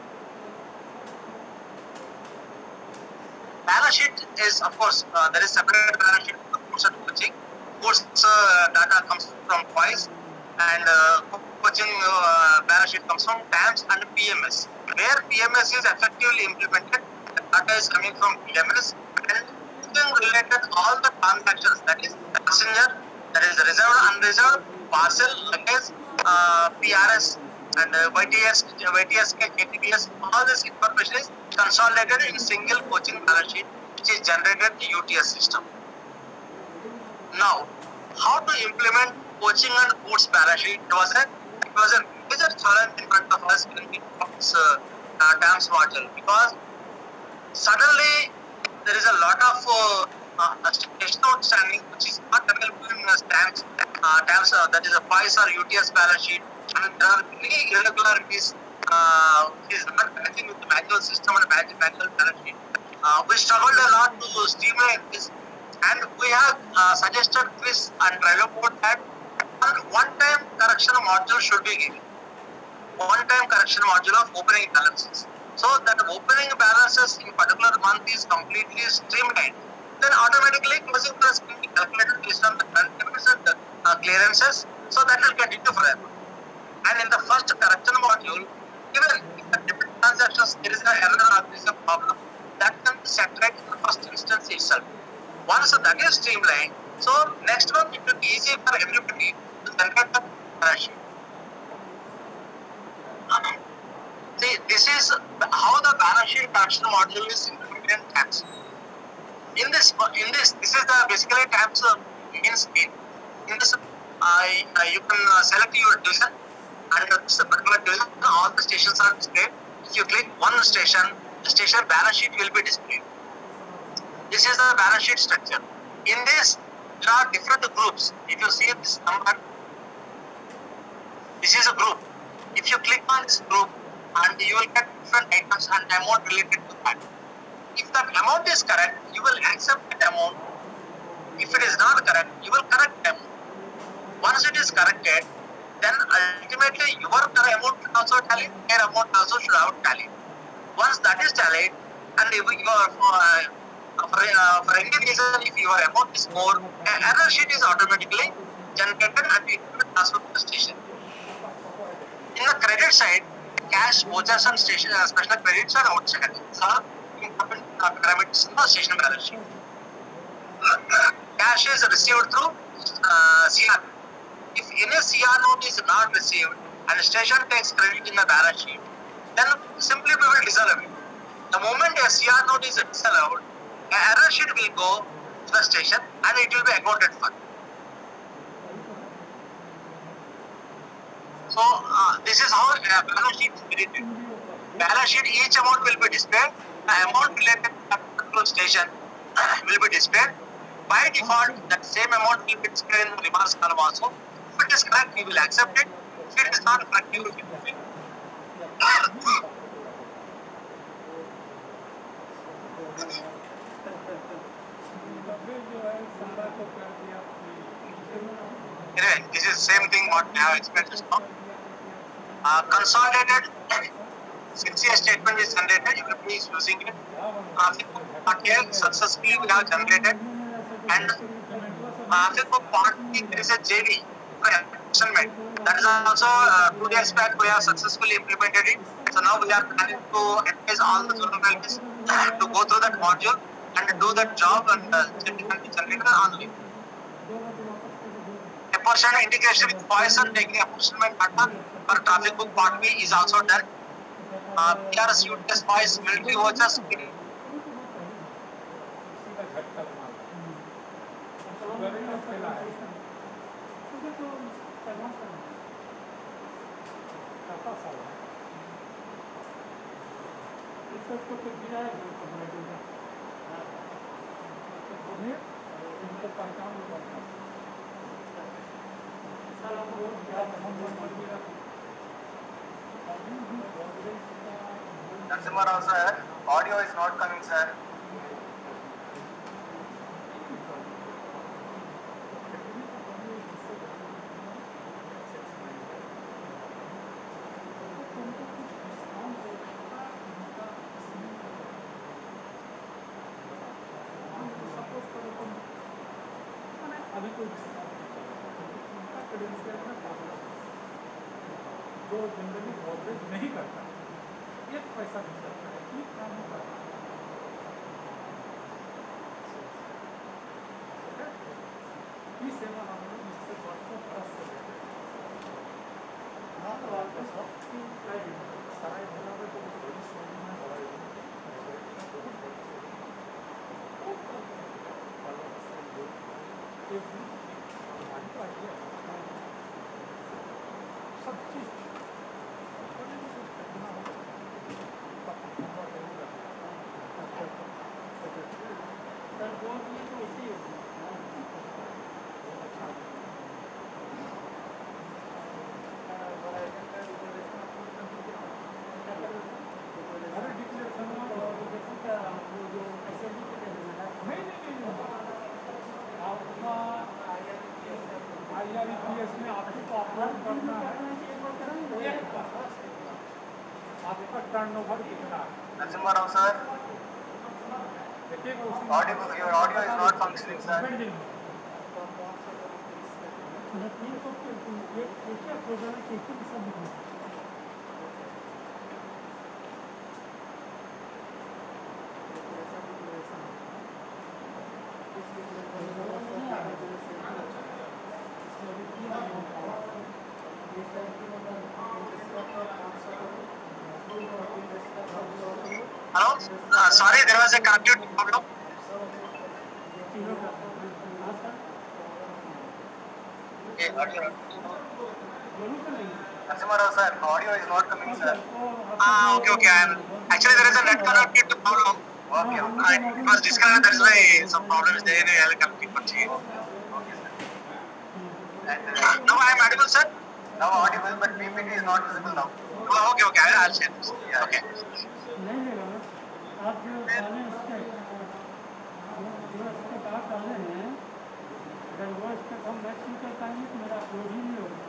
Balance sheet is, of course, there is separate balance sheet for course and coaching. Course data comes from twice, and coaching balance sheet comes from TAMS and PMS. Where PMS is effectively implemented, the data is coming from PMS, and related all the transactions, that is passenger, that is reserved, unreserved, parcel, luggage, PRS, and YTS, KTPS, all this information is consolidated in single coaching balance sheet, which is generated in the UTS system. Now, how to implement coaching and goods balance sheet? It was a major challenge in front of us in this TAMS module, because suddenly there is a lot of station outstanding which is not available in TAMS, that is a PICE or UTS balance sheet, and there are many irregularities which is not matching with the manual system and manual balance sheet. We struggled a lot to streamline this, and we have suggested Chris and Railway Board that one-time correction module should be given. One-time correction module of opening balances. So that opening balances in particular month is completely streamlined. Then automatically closing price will be calculated based on the current limits and the clearances. So that will continue forever. And in the first correction module, even in the different transactions there is an error or there is a problem, that can be set right in the first instance itself. Once that is streamlined, so next one it will be easy for everybody to generate the balance sheet. See, this is how the balance sheet correction module is implemented in TAMS. This is the basically TAMS main screen. In this, you can select your division, and this particular division, all the stations are displayed. If you click one station, the station balance sheet will be displayed. This is the balance sheet structure. In this, there are different groups. If you see this number, this is a group. If you click on this group, and you will get different items and amount related to that. If that amount is correct, you will accept that amount. If it is not correct, you will correct them. Once it is corrected, then ultimately your amount should also tally, their amount also should have tallied. Once that is tallied, and if you are, for any reason, if your amount is more, an error sheet is automatically generated and it will be transferred to the station. In the credit side, cash, vouchers, and station special credits are outstanding. These are important parameters in the station balance sheet. Cash is received through CR. If any CR note is not received and the station takes credit in the balance sheet, then simply we will disallowed it. The moment a CR note is disallowed, an error sheet will go to the station and it will be accounted for. So this is how balance sheet is created. Balance sheet, each amount will be displayed. The amount related to that particular station will be displayed. By default, that same amount will be displayed in the reverse column also. If it is correct, we will accept it. If it is not correct, we will remove it. Anyway, this is same thing what I have explained just now. Consolidated, since a statement is generated, everybody is using it. Part A successfully we have generated, and for part B there is a JV apportionment. That is also 2 days back we have successfully implemented it. So now we are planning to advise all the zonal managers to go through that module and do that job and generate only. Apportion integration with Poisson taking apportionment data for traffic book part B is also done. PRS UTS voice military vouchers. Narasimha Rao sir, audio is not coming, sir. जो generally corporate नहीं करता, एक पैसा नहीं करता है, ये काम होता है। ये सेवा हमने इससे वर्षों बरस से लेते हैं। सारा जिला में तो बड़ी सोनी में बड़ा सब चीज IREPS में आपको अपलोड करना है एक बार, आपका टर्नओवर कितना है। Narasimha Rao sir, your audio is not functioning, sir. Hello? Sorry, there was a connectivity problem. Okay, audio. Narasimha Rao sir, audio is not coming, sir. Okay. Actually, there is a net connectivity problem. Okay. It was disconnected, that's why some problem is there. Anyway, I'll complete what you. Okay, sir. And Now I am audible, sir? now audible, but PPT is not visible now. Okay, I'll share this. Yeah. Okay. आप जो डाले इसके बात डाले हैं, अगर वो इसका हम मैच नहीं कर पाएंगे तो मेरा अपलोड ही नहीं होगा।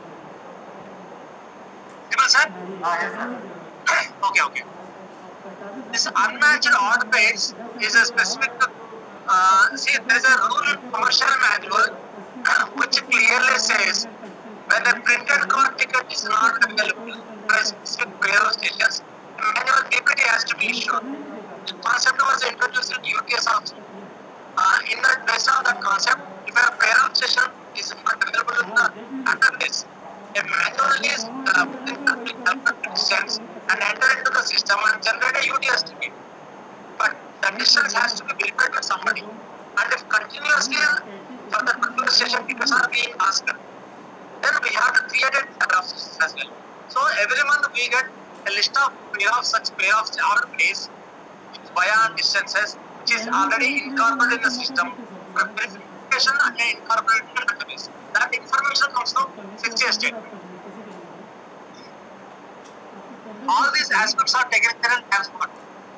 Sir? Yes, sir. Okay. This unmatched odd pairs is a specific. See, there is a rule in commercial manual which clearly says when a printed car ticket is not available for a specific pair of stations, a manual PPT has to be issued. The concept was introduced in UTS also. In that, based on that concept, if a pair of station is not available in the database, a manual is within complete sense and enter into the system and generate a UTS ticket. But the distance has to be verified by somebody. And if continuously for the particular station tickets are being asked, then we have to create a pair-off system as well. So every month we get a list of such pair-offs are placed via distances, which is already incorporated in the system for verification and incorporated in the database. That information comes from 6G statement. All these aspects are taken care in TAMS module.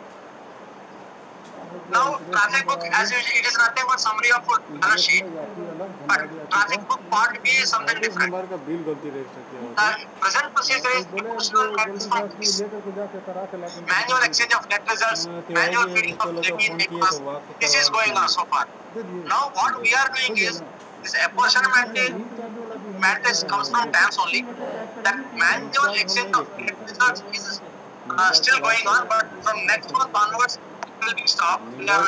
Now, traffic book, as usual, it is nothing but summary of balance sheet. But traffic book part B is something different. The present procedure is emotional matters from this. Manual exchange of net results, manual feeding of JP in Netpass. This is going on so far. Now, what we are doing is this apportionment matrix comes from TAMS only. That manual exchange of net results is still going on, but from next month onwards, it will be stopped. We are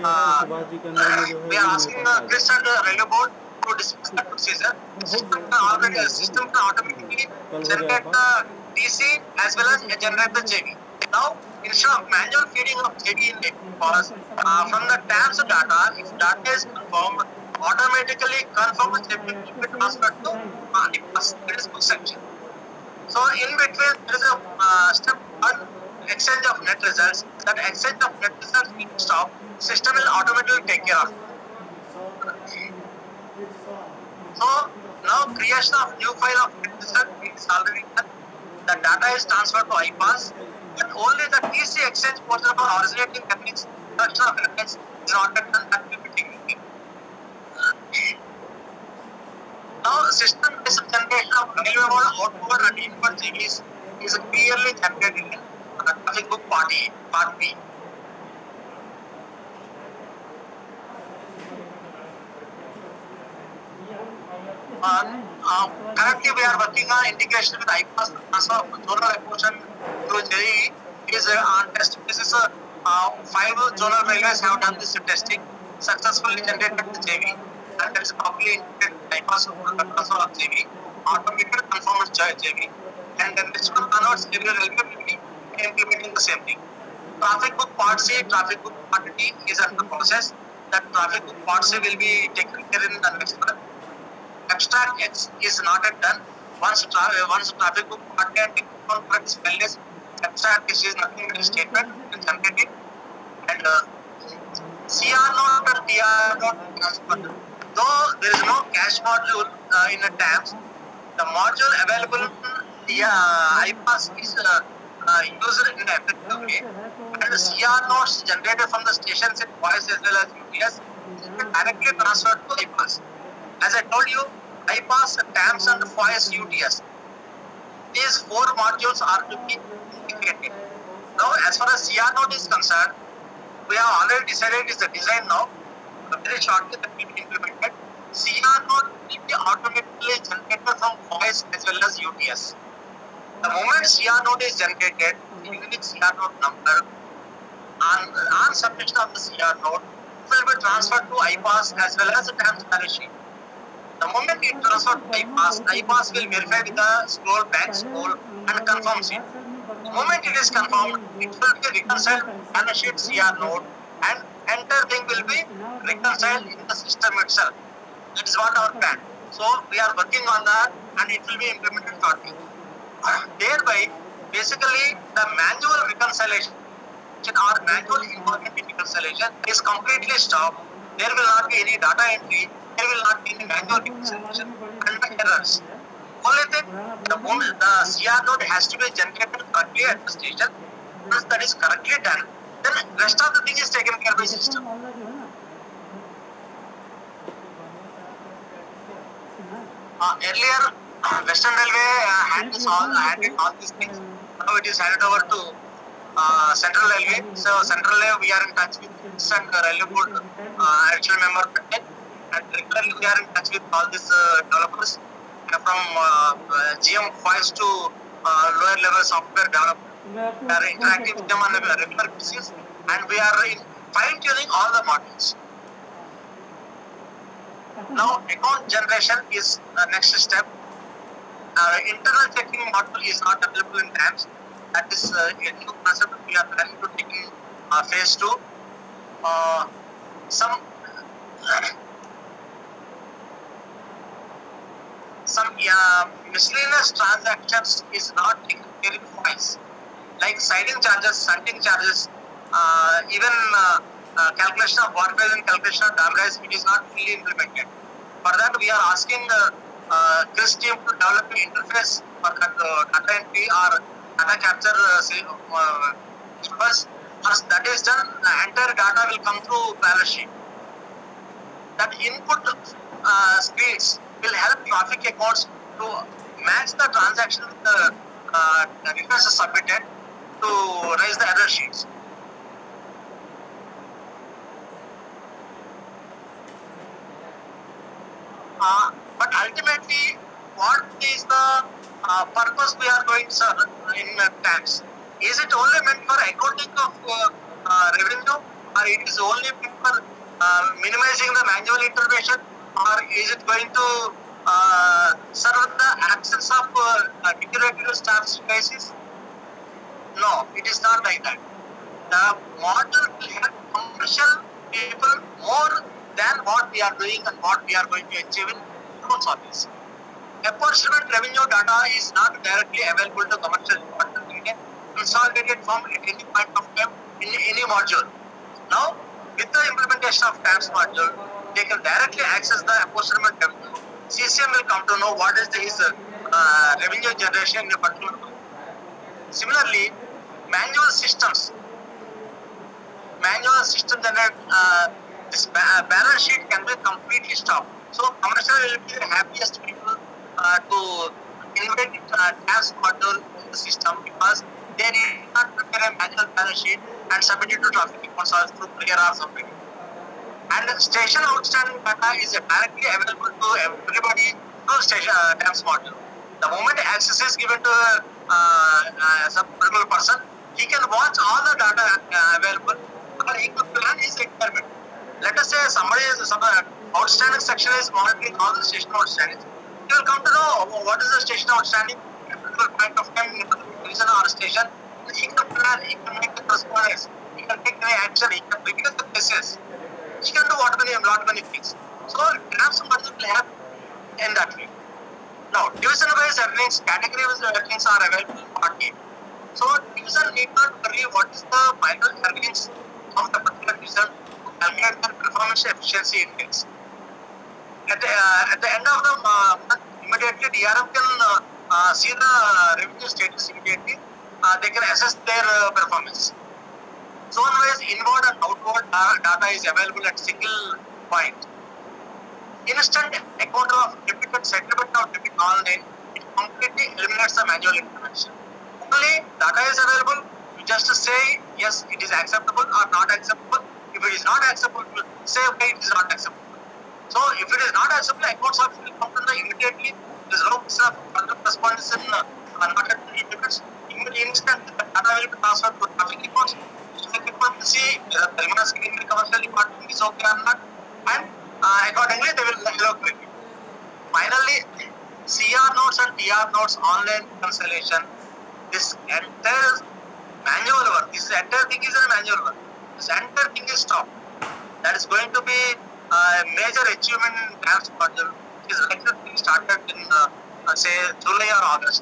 asking Chris and Railway Board to discuss that procedure. System can automatically generate the DC as well as generate the JV. Now, instead of manual feeding of JV in Netpass, from the TAMS data, if data is confirmed, automatically confirmed JV will be transferred to Netpass. It is book section. So in between there is a step one exchange of net results. That exchange of net results will stop. System will automatically take care of it. So now creation of new file of net result is already done. The data is transferred to iPass, but only the TC exchange portion of our originating techniques, production of records is not done. That will be taken care. Now, system-based generation of railway board outward and inward JVs is clearly generated in traffic book part B. Currently, we are working on integration with iPass transfer of zonal apportion to JV is on test. This is 5 zonal railways have done this testing, successfully generated the JV, and there is properly integrated iPass transfer of JV, automated conformance JV, and then this one onwards every railway will be implementing the same thing. Traffic book part C, traffic book part D is under process. That traffic book part C will be taken care in the next month. Abstract X is not yet done. Once traffic book part A and contract is finalized, abstract X is nothing but a statement and generated. And CR note and TR note, though there is no cache module in the TAMS, the module available in iPass is used in an effective way. And the CR notes generated from the stations in voice as well as UTS directly transferred to iPass. As I told you, iPass, TAMS and voice UTS. These 4 modules are to be integrated. Now, as far as CR note is concerned, we have already decided is the design now. Very shortly that will be implemented. CR note will be automatically generated from voice as well as UTS. The moment CR note is generated, the unique CR note number, on submission of the CR note, will be transferred to iPass as well as the TAMS balance sheet. The moment it transferred to iPass will verify with the scroll, back scroll and confirms it. The moment it is confirmed, it will be reconciled balance sheet CR note and entire thing will be reconciled in the system itself. That is what our plan. So we are working on that and it will be implemented shortly. Thereby, basically the manual reconciliation or manual involvement in reconciliation is completely stopped. There will not be any data entry. There will not be any manual reconciliation and errors. Only thing, the moment the CR node has to be generated correctly at the station. Once that is correctly done, then rest of the thing is taken care by system. Earlier, Western Railway handled all these things. Now it is handed over to Central Railway. So Central Railway, we are in touch with and Railway Board actual member, and regularly we are in touch with all these developers from GM files to lower level software developers. We are interacting with them on a regular basis, and we are fine tuning all the modules. Now, account generation is the next step. Internal checking module is not available in TAMS. That is a new concept we are planning to take in phase 2. miscellaneous transactions is not taken care of twice, like siding charges, shunting charges, even calculation of water phase and calculation of damage, it is not fully implemented. For that, we are asking Chris team to develop an interface for that data entry or data capture numbers. Once that is done, the entire data will come through balance sheet. That input screens will help traffic accounts to match the transaction with the request submitted to raise the error sheets. But ultimately, what is the purpose we are going to serve in tax? Is it only meant for accounting of revenue, or it is only meant for minimizing the manual intervention, or is it going to serve the absence of deteriorated staff basis? No, it is not like that. The model will help commercial people more than what we are doing and what we are going to achieve in loan service. Apportionment revenue data is not directly available to commercial department in a consolidated form at any point of time in any module. Now, with the implementation of TAMS module, they can directly access the apportionment revenue. CCM will come to know what is his revenue generation in a particular month. Similarly, manual systems generate this balance sheet can be completely stopped. So commercial will be the happiest people to invent TAMS module in the system, because they need not prepare a manual balance sheet and submit it to traffic accounts or through clear or something. And station outstanding data is directly available to everybody through station TAMS module. The moment access is given to some particular person, he can watch all the data available, or he could plan his requirement. Let us say some outstanding section is monitoring all the station outstanding. He will come to know what is the station outstanding at a particular point of time in a region or station. He can plan, he can make the correspondence, he can take any action, he can review the cases. He can do lot many things. So TAMS module will help in that way. Now, division-wise earnings, category-wise earnings are available in Part A. So, division need not worry what is the final earnings of the particular division to calculate the performance efficiency index. At the end of the month, immediately DRM can see the revenue status immediately. They can assess their performance. Zone-wise inward and outward data is available at single point. Instant account of debit and settlement of debit online, it completely eliminates the manual intervention. Only data is available, you just say yes, it is acceptable or not acceptable. If it is not acceptable, say okay, it is not acceptable. So if it is not acceptable, accounts office will come to the immediately. There is no further correspondence in not at debits. Instantly the data will be transferred to traffic accounts. Traffic account will see the preliminary screening commercial department is okay or not, and accordingly they will allocate it. Finally, CR notes and TR notes online cancellation. This entire manual work, this entire thing is a manual work. This entire thing is stopped. That is going to be a major achievement in TAMS module, which is likely to be started in say July or August.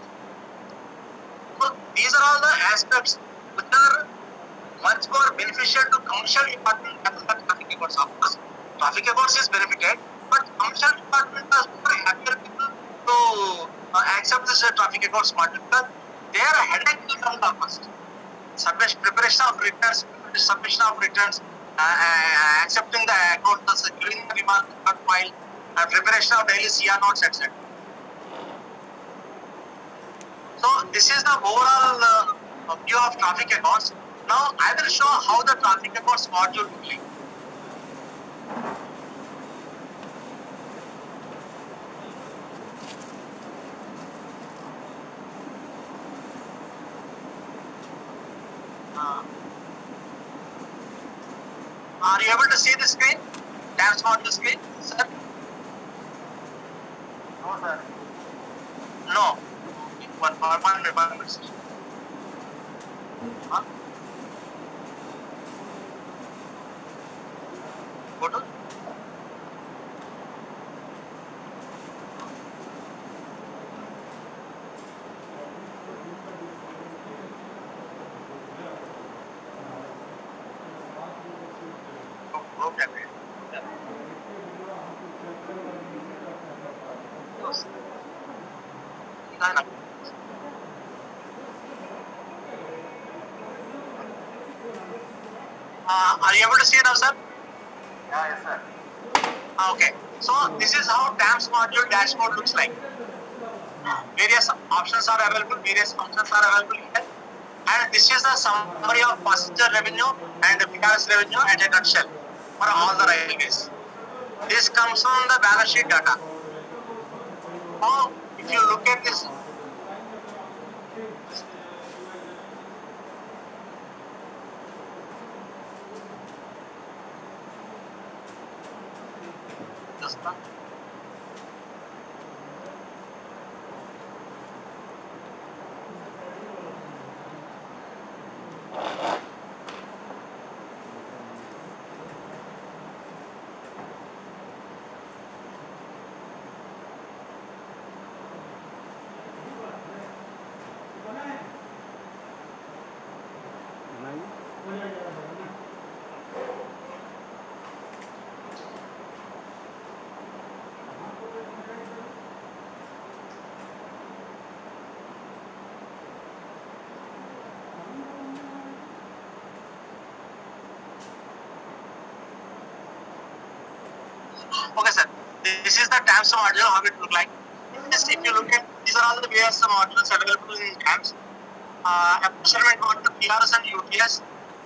So these are all the aspects which are much more beneficial to commercial department than the traffic accounts. Of course, traffic accounts is benefited, but commercial department has more happier people to accept this traffic accounts module, because their headache will come down first. Preparation of returns, submission of returns, accepting the account, giving the remark file, preparation of daily CR notes, etc. So this is the overall view of traffic accounts. Now I will show how the traffic accounts module will be. Are you able to see the screen? TAMS module screen, sir? No, sir. No. One minute. Huh? Go to. Are you able to see now, sir? Yeah, yes, sir. Okay. So this is how DAMS module dashboard looks like. Various options are available, various functions are available here. And this is the summary of passenger revenue and PRS revenue at a nutshell for all the railways. This comes from the balance sheet data. Now, if you look at this, just one. Okay, sir. This is the DAMS module, how it look like. Just if you look at, these are all the various modules available in DAMS. Apportionment module, PRS and UTS.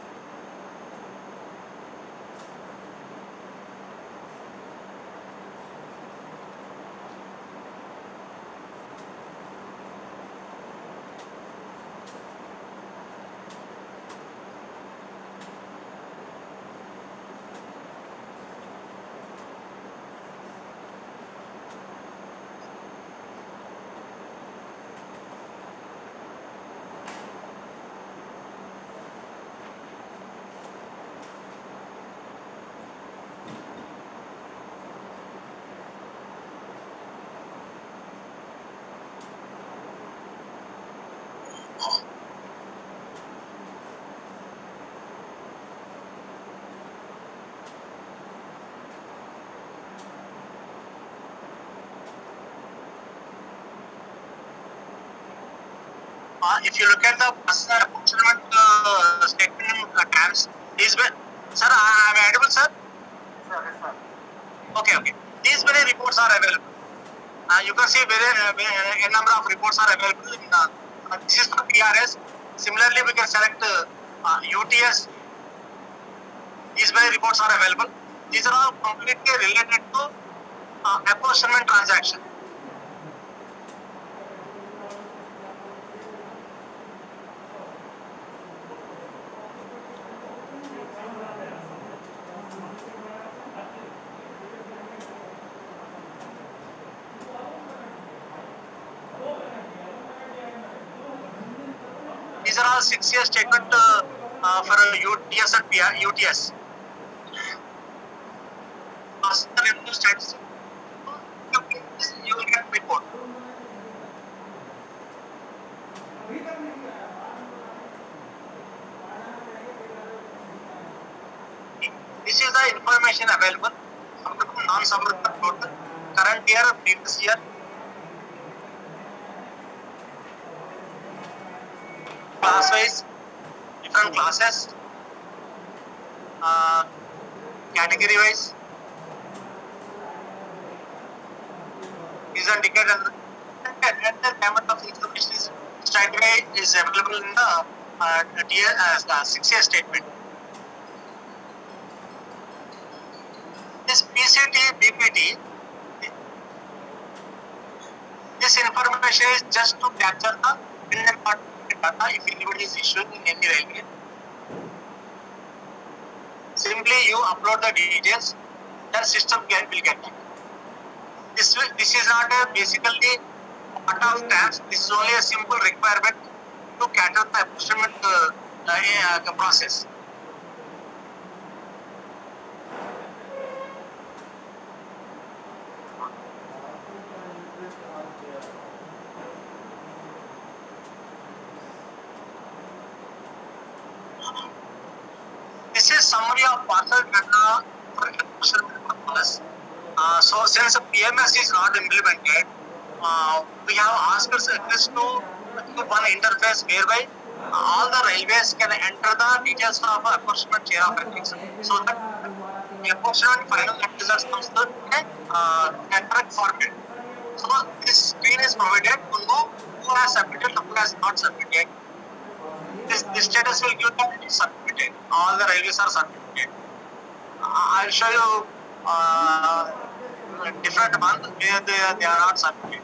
If you look at the apportionment statement DAMS, these were, sir, I am audible, sir? Sir, yes, sir. Okay. These many reports are available. You can see a number of reports are available. This is for PRS. Similarly, we can select UTS. These many reports are available. These are all completely related to apportionment transaction. These are all 6-year statement for UTS and UTS. Passenger revenue status. You will get report. This is the information available from the non-suburban total, current year, previous year. Class wise, different classes, category wise, these are indicated, and the gamut of information is straightaway is available in the 6-year statement. This PCT, BPT, this information is just to capture the important data if anybody is issuing in any railway. Simply you upload the details, then system will get it. This is not basically part of DAMS. This is only a simple requirement to cater the apportionment process. This is summary of parcel data for apportionment purpose. So since PMS is not implemented, we have asked Chris to do one interface whereby all the railways can enter the details of apportionment share of metrics, so that the apportionment final net results comes to a correct format. So this screen is provided to know who has submitted, who has not submitted. This status will give that it is submitted. All the railways are submitted. I'll show you different ones where they are not submitted.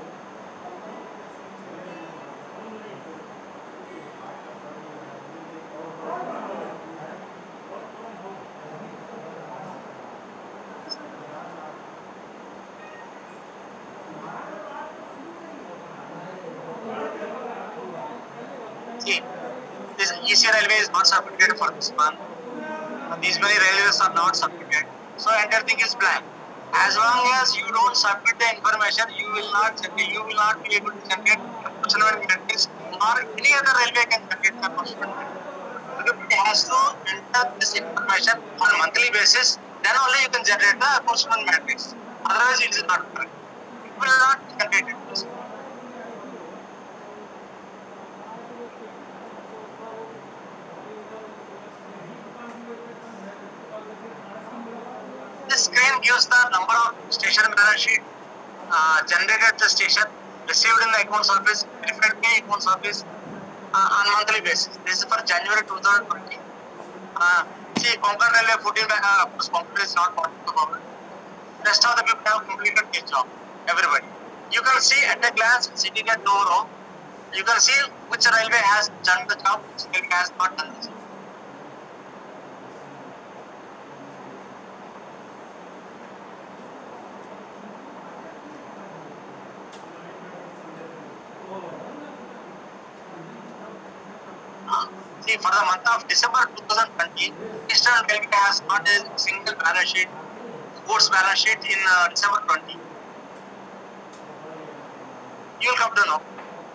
See, this EC railway is not submitted for this month. These many railways are not submitted. So entire thing is blank. As long as you don't submit the information, you will not be able to generate apportionment matrix, or any other railway can generate the apportionment matrix. It has to enter this information on a monthly basis, then only you can generate the apportionment matrix. Otherwise it is not correct. It will not generate it. This screen gives the number of station balance sheet generated at the station, received in the accounts office, reflected in accounts office on monthly basis. This is for January 2020. See, Konkan Railway 14 of course, Konkan is not part of the problem. Rest of the people have completed this job. Everybody. You can see at a glance, sitting at door, you can see which railway has done the job, which railway has not done the job. See, for the month of December 2020, Eastern Railway has not a single balance sheet, goods balance sheet in December 20. You will come to know.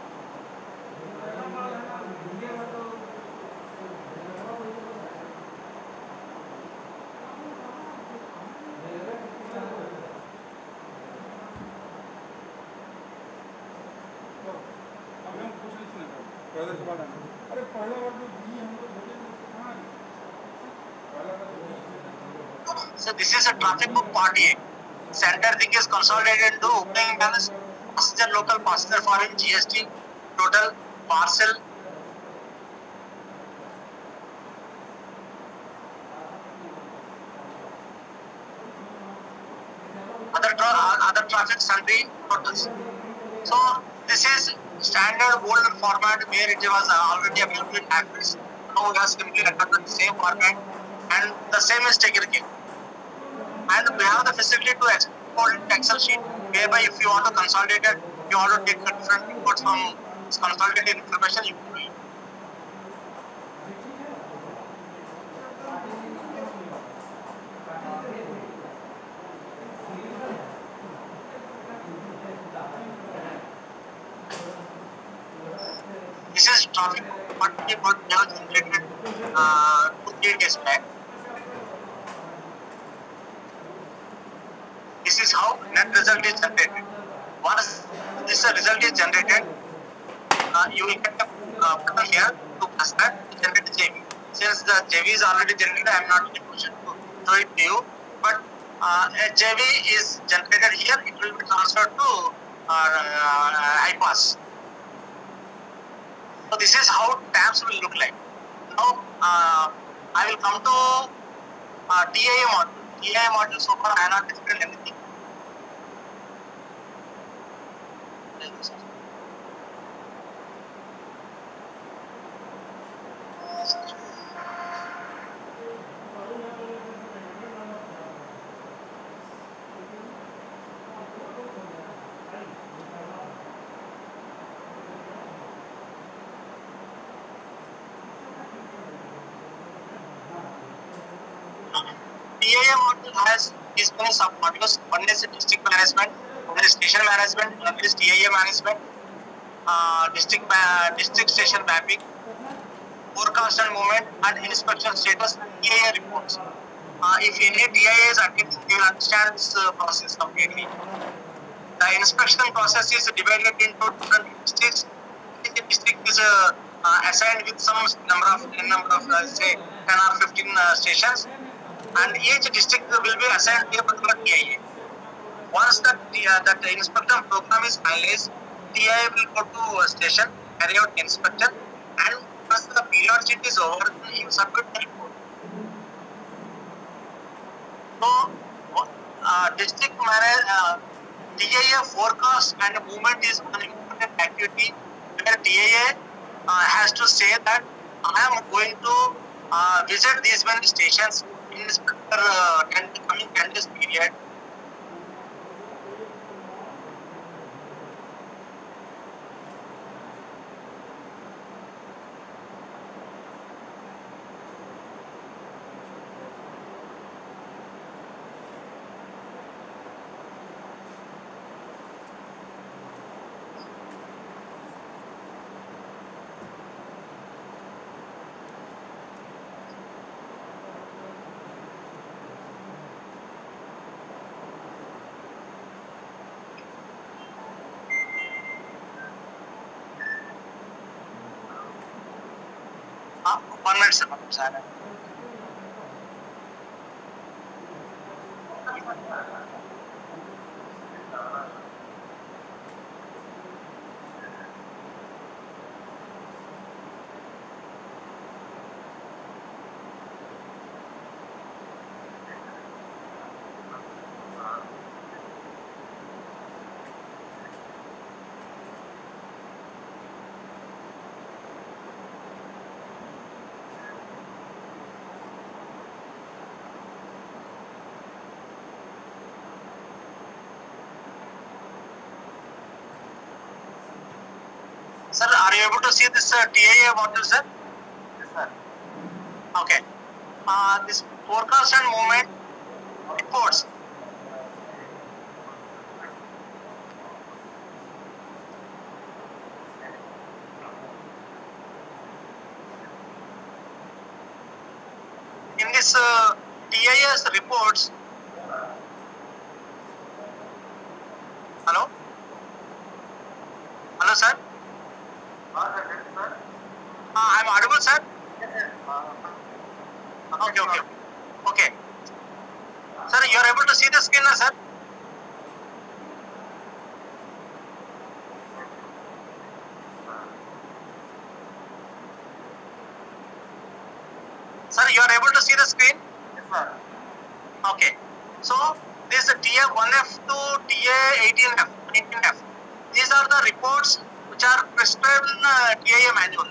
अरे पहला बार जो दी हम लोग बोले कहाँ गए? पहला बार जो दी So this is a traffic book part A. Center thing is consolidated into opening balance, passenger local, passenger foreign, GST, total, parcel. Other traffic sundry totals. So this is standard older format where it was already available in Access. Now we have simply recorded the same format and the same is taken again. And we have the facility to export it Excel sheet, whereby if you want to consolidate it, you want to take the different inputs from this consolidated information, you can do it. This is traffic what we have generated 2-3 days back. This is how net result is generated. Once this result is generated, you will get a button here to press that to generate the JV. Since the JV is already generated, I am not in a position to show it to you. But a JV is generated here, it will be transferred to IPAS. So this is how tabs will look like. Now I will come to TIA model. TIA model, so far I have not explained anything. TIA model has these many sub-modules. One is district management, one is station management, another is TIA management, district station mapping, forecast and movement, and inspection status, TIA reports. If any TIA is attending, they will understand this process completely. The inspection process is divided into different districts. Each district is assigned with some number of say 10 or 15 stations, and each district will be assigned to a particular TIA. Once that the inspection program is finalized, TIA will go to a station, carry out inspection, and once the periodicity is over, he will submit the report. So, district TIA forecast and movement is one important activity where TIA has to say that I am going to visit these many stations in this particular coming 10 days period. One minute, sir. Sir, are you able to see this TIA model, sir? Yes, sir. Okay. This forecast and movement reports. In this TIS reports, hello? Hello, sir? Sir. I'm audible, sir? Yes, sir. Okay. Sir, you are able to see the screen, sir? Sir, you are able to see the screen? Yes, sir. Okay. So, this TA 1F to TA 18F, 19F. These are the reports which are prescribed in TIA manual.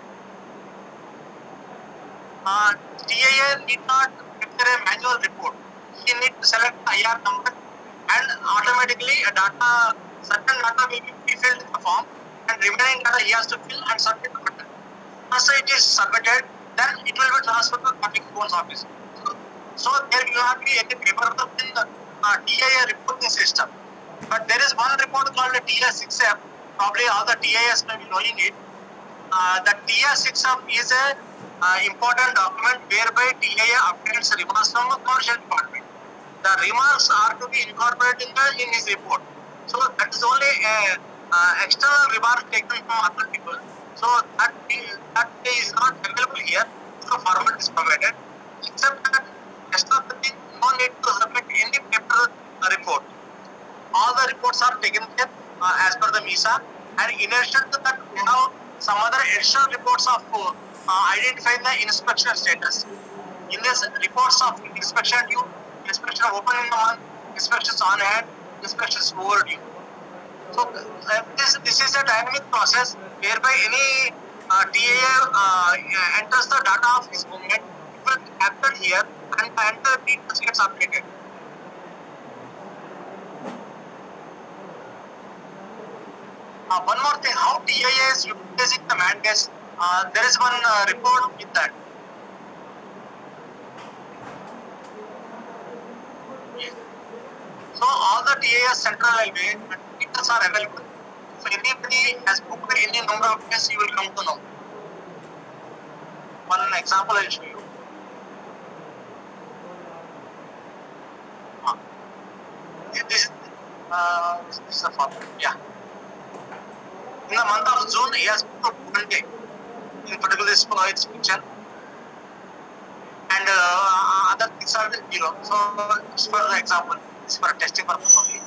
TIA need not prepare a manual report. He need to select IR number and automatically certain data will be pre-filled in the form and remaining data he has to fill and submit the button. Once it is submitted, then it will be transferred to traffic zone's office. So there will not be any paperwork in the TIA reporting system. But there is one report called the TIA6F. Probably all the TIAs may be knowing it. The TIA6F is a important document whereby TIA obtains remarks from the commercial department. The remarks are to be incorporated in his report. So that is only external remark taken from other people. So that is not available here. So format is provided. Except that rest of the thing, no need to submit any paper report. All the reports are taken care as per the MISA, and in addition to that, we have some other additional reports of identifying the inspection status. In this, reports of inspection due, inspection open in the month, inspections on hand, inspections overdue. So this is a dynamic process whereby any TAA enters the data of his movement, it will happen here, and the entire details gets updated. One more thing, how TIA is utilizing the mandates. There is one report with that. So all the TIA central railway details are available. So anybody has booked any number of days, you will come to know. One example I will show you. This is the format. Yeah. In the month of June, he has put 1 day. In particular, this for its fiction. And other things are 0. So, just for the example, this is for testing purpose only.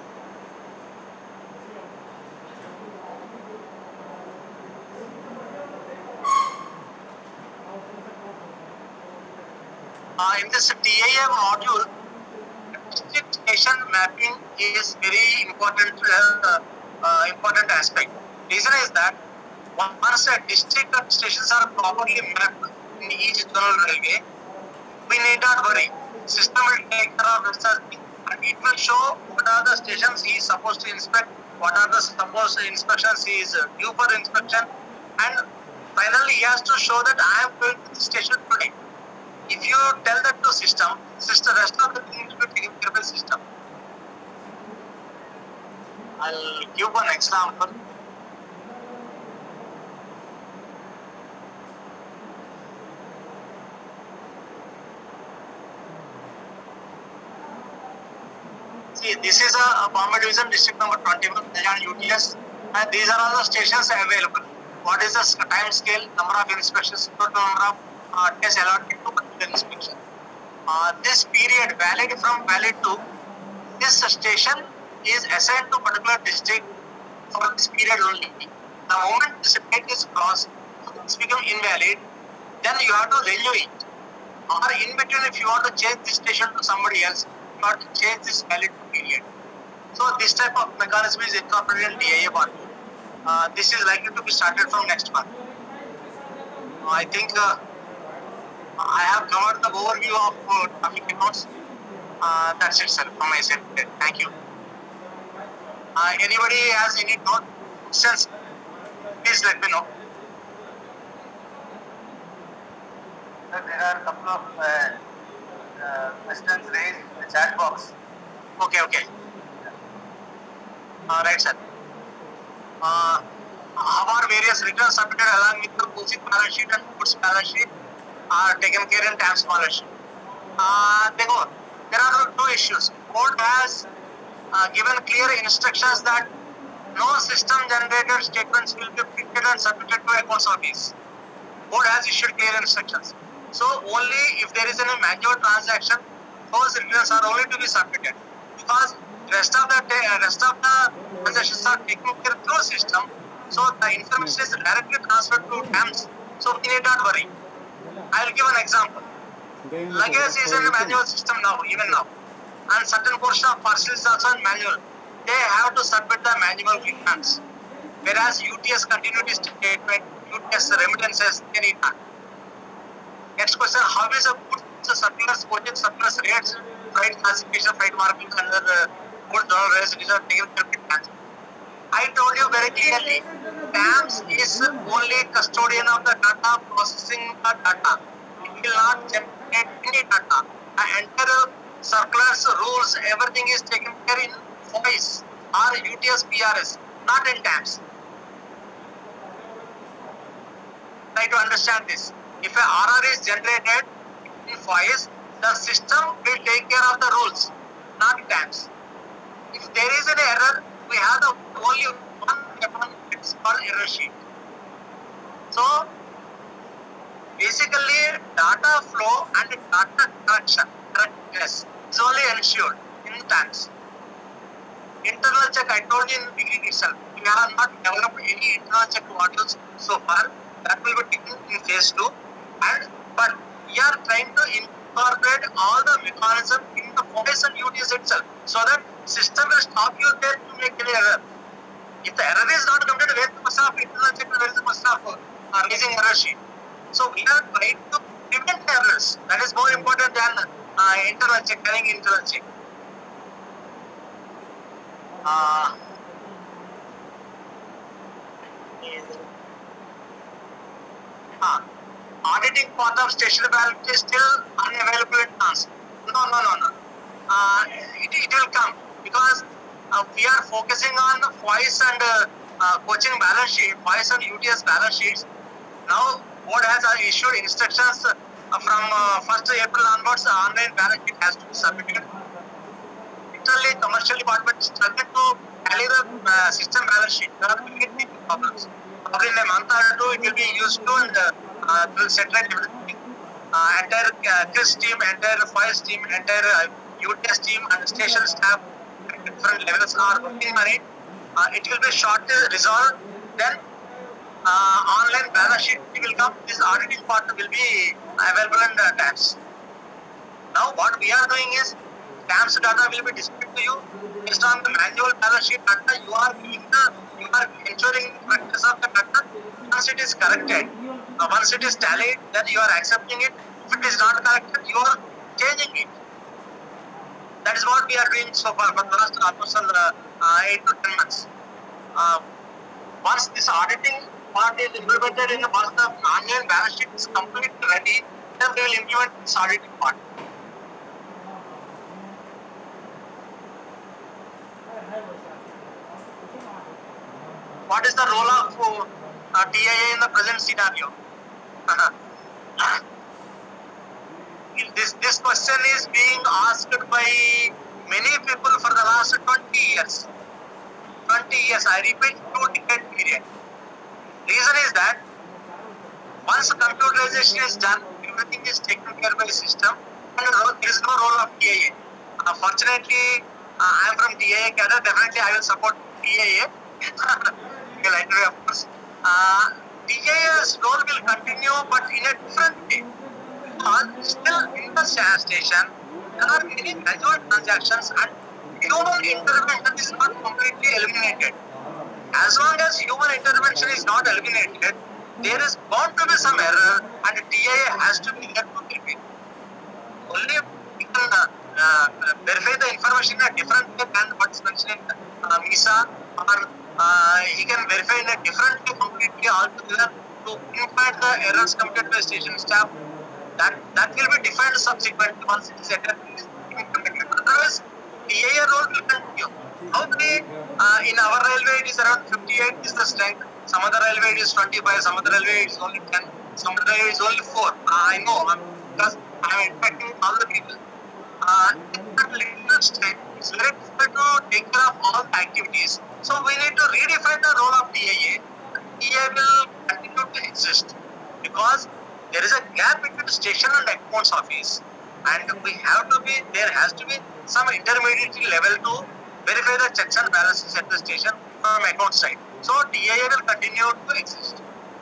In this TIA module, district station mapping is very important aspect. Reason is that once a district stations are properly mapped in each zonal railway, we need not worry. System will take care of researching and it will show what are the stations he is supposed to inspect, what are the supposed inspections he is due for inspection, and finally he has to show that I am going to the station today. If you tell that to system, rest of the things will be taken care by system. I'll give one example. See, this is a Bombay Division district number 21, Kalyan UTS, and these are all the stations available. What is the time scale, number of inspections, total number of tests allotted to particular inspection. This period valid from valid to this station is assigned to particular district for this period only. The moment this date is crossed, it's become invalid, then you have to renew it. Or in between, if you want to change this station to somebody else, you have to change this valid period. So this type of mechanism is incorporated in TIA module. This is likely to be started from next month. I think I have covered the overview of traffic accounts. That's it, sir, from my side. Thank you. Anybody has any questions? Please let me know. There are a couple of questions raised in the chat box. Okay. Right, sir. How are various returns submitted along with the posting balance sheet and goods balance sheet are taken care in TAMS balance sheet? There are two issues. Board has given clear instructions that no system generated statements will be printed and submitted to accounts office. Board has issued clear instructions. So only if there is any manual transaction, those returns are only to be submitted. Because rest of the transactions are taken care through system, so the information is directly transferred to TAMS. So we need not worry. I will give an example. Luggage is in a manual system now, even now, and certain portion of parcels is also in manual. They have to submit the manual returns, whereas UTS continuity statement, UTS remittances, they need not. Next question: how is a goods surplus, quoted surplus rates, freight classification, freight marking under the goods donor rates are taken care of TAMS? I told you very clearly, TAMS is only custodian of the data, processing the data. It will not generate any data. The entire circulars, rules, everything is taken care in FOIS or UTS PRS, not in TAMS. Try to understand this. If a RR is generated in FOIS, the system will take care of the rules, not TAMS. If there is an error, we have the only one weapon, it's called error sheet. So basically data flow and data collection correctness is only ensured in TAMS. Internal check, I told you in the beginning itself, we have not developed any internal check modules so far. That will be taken in phase 2. But we are trying to incorporate all the mechanism in the FOIS and UTS itself, so that system will stop you there to make any error. If the error is not completed, where the must have internal check, there is a must have raising error sheet. So we are trying to prevent errors. That is more important than internal check, running internal check. Auditing part of station balance is still unavailable in TAMS. No. It will come because we are focusing on FOIS and coaching balance sheet, FOIS and UTS balance sheets. Now, board has issued instructions from 1st April onwards, online balance sheet has to be submitted. Literally Similarly, commercial department struggle to tally the system balance sheet. There are many problems. Probably in a month or two, it will be used to and will settle everything. Entire Chris team, entire Fires team, entire UTS team and station staff at different levels are working on it. It will be short resolved. Then online balance sheet will come. This auditing part will be available in the tabs. Now what we are doing is TAMS data will be displayed to you based on the manual balance sheet data. You are ensuring the correctness of the data. Once it is corrected, once it is tallied, then you are accepting it. If it is not corrected, you are changing it. That is what we are doing so far for the last almost 8 to 10 months. Once this auditing part is implemented once the online balance sheet is completely ready, then we will implement this auditing part. What is the role of TIA in the present scenario? This question is being asked by many people for the last 20 years. 20 years, I repeat, 2-decade period. Reason is that once computerization is done, everything is taken care by the system, and there is no role of TIA. Fortunately, I am from TIA cadre. Definitely, I will support TIA. Of course, TIA's role will continue, but in a different way. Still, in the station, there are many manual transactions, and human intervention is not completely eliminated. As long as human intervention is not eliminated, there is bound to be some error, and TIA has to be there to help it. Only we can verify the information in a different way than what's mentioned in MISA, or he can verify in a different way completely altogether to pinpoint the errors committed by station staff. That will be defined subsequently once it is implemented. Otherwise, TIA role will continue. How many in our railway it is around 58 is the strength. Some other railway it is 25. Some other railway it is only 10. Some other railway is only 4. I know because I am expecting all the people. It's very difficult to take care of all the activities. So we need to redefine the role of TIA. TIA will continue to exist because there is a gap between station and accounts office, and there has to be some intermediate level to verify the checks and balances at the station from account side. So TIA will continue to exist.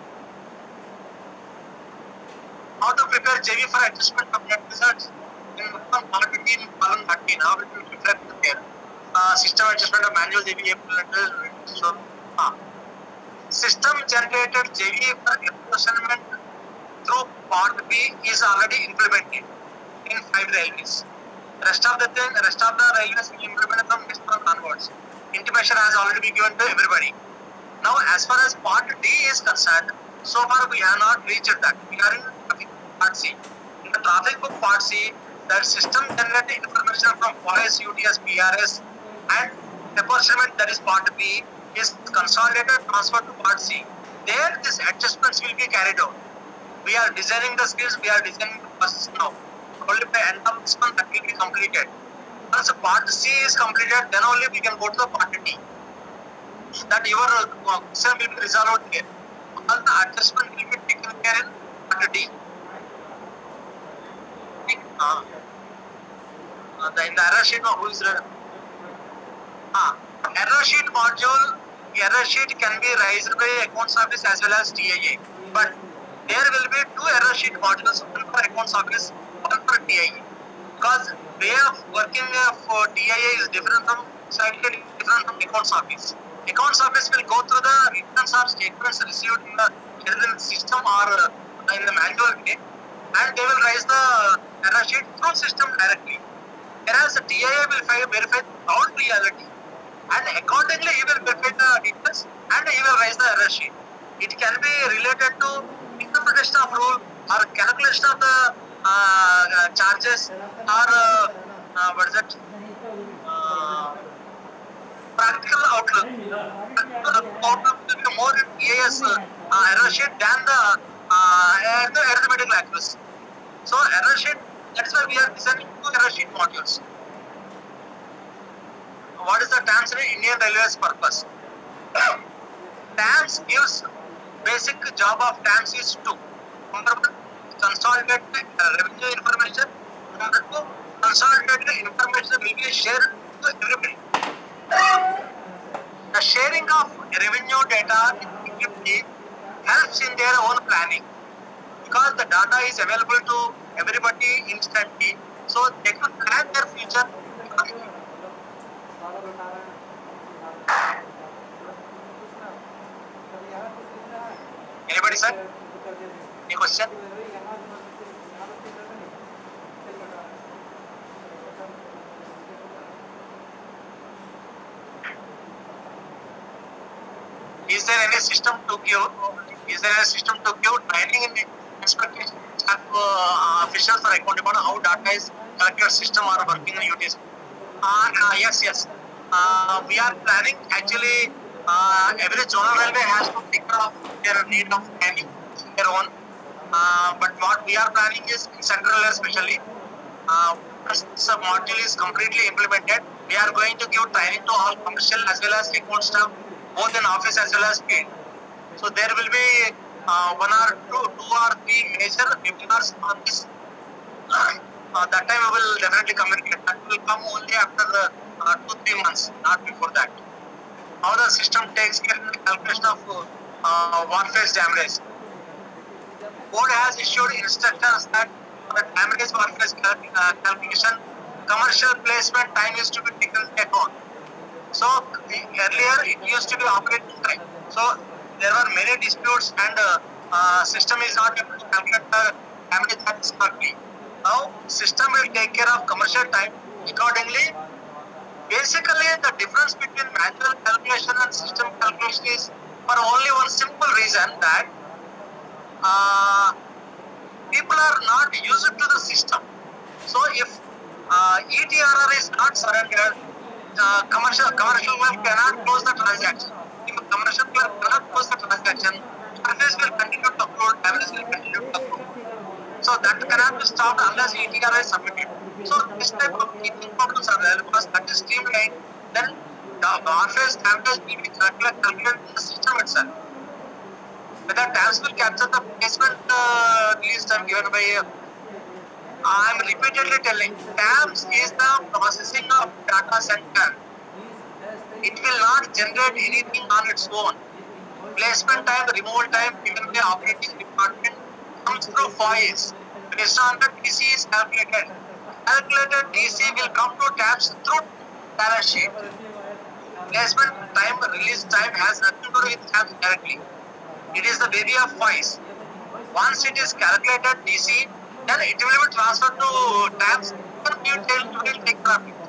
How to prepare JV for adjustment of net results? In part 15, column 13, how it will reflect there. System adjustment of manual JV implemented. So, system generated JV for apportionment through part B is already implemented in 5 railways. Rest of the railways will implement from next month onwards. Intimation has already been given to everybody. Now, as far as part D is concerned, so far we have not reached that. We are in part C. In the traffic book part C, that system generated information from Fires, UTS, PRS, and apportionment, that is part B, is consolidated, transferred to part C. There, these adjustments will be carried out. We are designing the skills, we are designing the process now. Only by end of this month that will be completed. Once part C is completed, then only we can go to the part D. That your question will be resolved here. All the adjustment will be taken care in part D. In the error sheet, who is error sheet module, error sheet can be raised by accounts office as well as TIA. But there will be 2 error sheet modules, one for accounts office, one for TIA. Because way of working for TIA is slightly different from accounts office. Accounts office will go through the returns or statements received in the system or in the manual way, and they will raise the error sheet through system directly. Whereas the TIA will verify all reality, and accordingly he will verify the details and he will raise the error sheet. It can be related to interpretation of rule or calculation of the charges or what is it? Practical outlook. Practical outlook will be more in TIA's error sheet than the arithmetical accuracy. So error sheet, that is why we are designing 2 error sheet modules. what is the TAMS in Indian Railways purpose? TAMS gives basic job of TAMS is to number one, consolidate revenue information. Number two, consolidated information will be shared to everybody. The sharing of revenue data effectively helps in their own planning because the data is available to everybody instantly, so they can plan their future. Anybody, sir? Any question? Is there any system to give? Is there a system to give training in the expectations of officials or accountable on how data is collected system or working in UTS? Yes. We are planning actually. Every zonal railway has to take care of their need of training their own. But what we are planning is in central railway especially. Once the module is completely implemented, we are going to give training to all commercial as well as account staff, both in office as well as field. So there will be two or three major webinars on this. That time we will definitely communicate. That will come only after 2-3 months, not before that. How the system takes care of the calculation of warface damage. Board has issued instructions that for the damage warface calculation, commercial placement time is to be taken into account. So earlier it used to be operating time. So there were many disputes and system is not able to calculate the damage satisfactorily. Now system will take care of commercial time accordingly. Basically, the difference between manual calculation and system calculation is for only one simple reason that people are not used to the system. So if ETRR is not surrendered, commercial clerk cannot close the transaction. If a commercial clerk cannot close the transaction, charges will continue to accrue, damages will continue to accrue. So that cannot be stopped unless ETRR is submitted. So this type of teething problems are there because that is streamlined. Then the warface damage will be calculated in the system itself. Whether TAMS will capture the placement release time given by I am repeatedly telling, TAMS is the processing of data center. It will not generate anything on its own. Placement time, removal time given by operating department comes through FOIs. Based on the DC is calculated. Calculated DC will come to TAMS through balance sheet. Placement time, release time has nothing to do with TAMS directly. It is the baby of FOIs. Once it is calculated DC, then it will be transferred to TAMS and we will take care of it.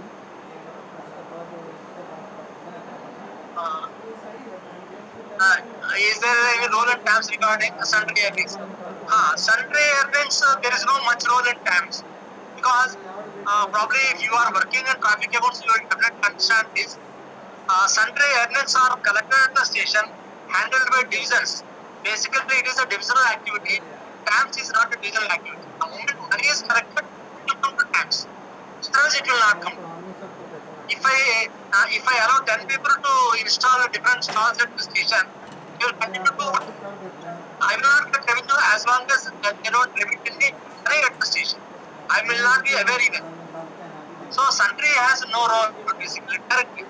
Is there any role in TAMS regarding sundry earnings? Sundry earnings, there is no much role in TAMS because probably if you are working in traffic accounts, you will definitely understand this. Sundry earnings are collected at the station, handled by divisions. Basically, it is a divisional activity. TAMS is not a divisional activity. The moment money is collected, it will come to TAMS. Otherwise, it will not come. If I allow 10 people to install different stalls at the station, they will continue to work. I will not get revenue as long as they don't limit any money at the station. I will not be aware even. So sundry has no role basically directly.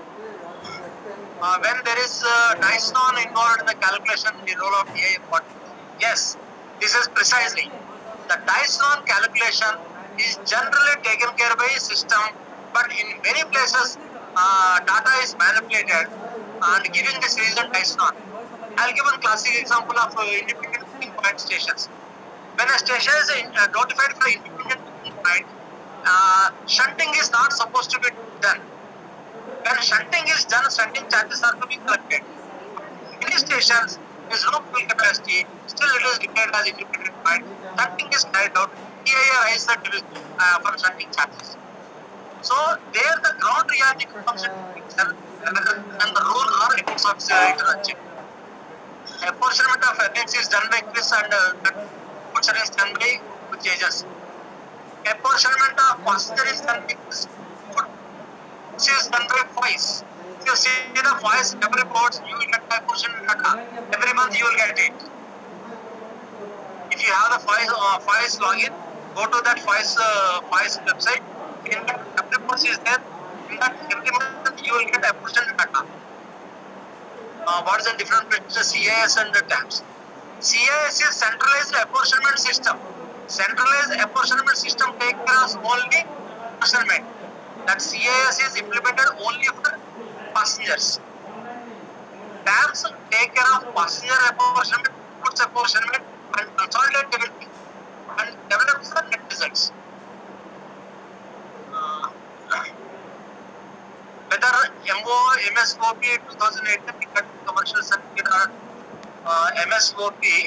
When there is Dyson involved in the calculation, the role of DI important. Yes, this is precisely. The Dyson calculation is generally taken care by a system, but in many places data is manipulated and giving this reason Dyson. I'll give one classic example of independent booking point stations. When a station is notified for independent booking point, shunting is not supposed to be done. When shunting is done, shunting charges are to be collected. In many stations, there is no full capacity, still it is declared as independent point. Shunting is carried out, TIR is the for shunting charges. So, there the ground reality comes into picture and the role or reports of intervention. Apportionment of earnings is done by Chris and portion is done by Tejas. Apportionment of passenger is done by Chris. This is done by FOIS. If you see the FOIS web reports, you will get the apportion data. Every month you will get it. If you have the FOIS login, go to that FOIS website. In that web reports is there. In that every month you will get apportion data. What is the difference between the CIS and the TAMS? CIS is centralized apportionment system. Centralized apportionment system takes care of only apportionment. That CIS is implemented only for passengers. TAMS take care of passenger apportionment, goods apportionment, and consolidate everything and develops the net results. Whether MSOP 2008 commercial certificate or MSOP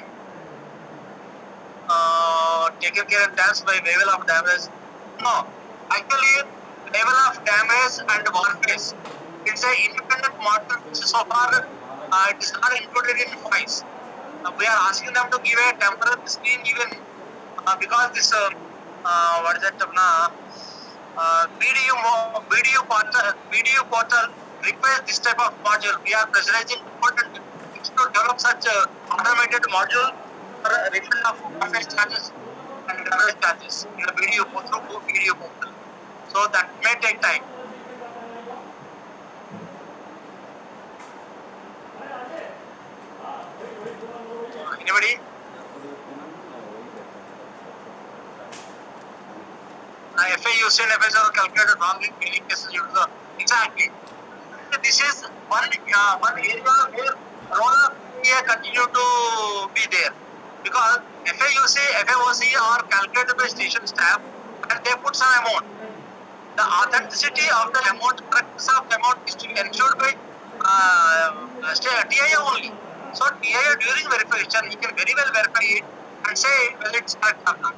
taken care of TAMS by level of damage. No, actually level of damage and warface. It's an independent model which so far it is not included in FOIS. We are asking them to give a temporary screen even because this what is that BDU portal requires this type of module. We are pressurizing important things to develop such automated module for refund of warface charges and damage charges in the BDU portal. So that may take time. Anybody? FAUC and FSR calculated wrongly billing cases due to the exactly. This is one area where role of PA continue to be there because FAOC are calculated by station staff and they put some amount. The authenticity of the amount, correctness of the amount is to be ensured by TIA only. So TIA during verification, he can very well verify it and say whether it's correct or not.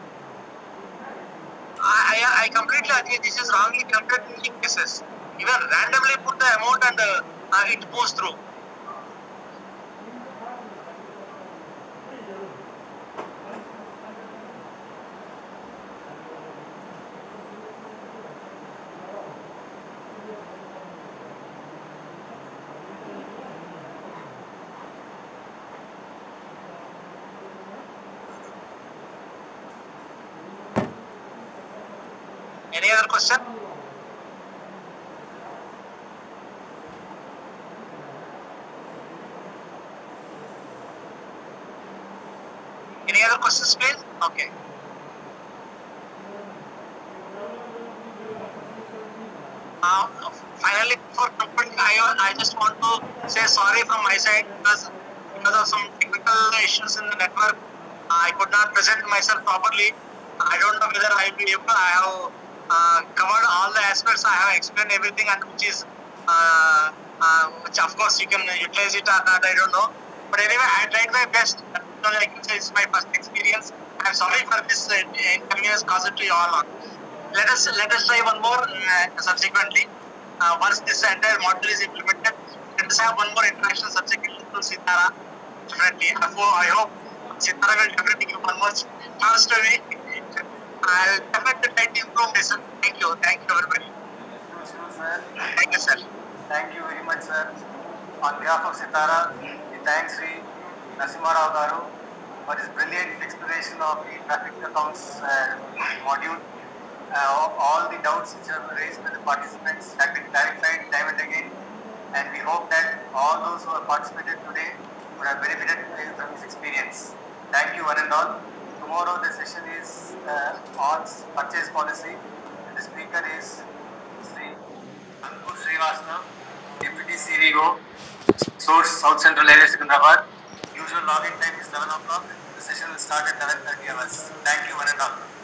I completely agree. This is wrongly calculated in cases. Even randomly put the amount and it goes through. Any other question? Any other questions, please? Okay. Finally, for completing, I just want to say sorry from my side because of some technical issues in the network, I could not present myself properly. I don't know whether I will be able. I have covered all the aspects. I have explained everything, and which of course you can utilize it or not. I don't know. But anyway, I tried my best. I can say it's my first experience. I'm sorry for this inconvenience caused to you all. Let us try one more subsequently. Once this entire module is implemented, let us have one more interaction subsequently to Sitara. Definitely. I hope Sitara will definitely give one more chance to me. I'll definitely try to improve myself. Thank you everybody. Thank you, sir. Thank you very much, sir. On behalf of Sitara, we thank Sri Narasimha Rao Garu for his brilliant explanation of the traffic accounts module. All the doubts which are raised by the participants have been clarified time and again, and we hope that all those who have participated today would have benefited from his experience. Thank you one and all. Tomorrow the session is on purchase policy, and the speaker is Sri Ankur Srivastava, Deputy CEO, Source South Central Area Secunderabad. Usual login time is 11 o'clock. The session will start at 11:30 hours. Thank you one and all.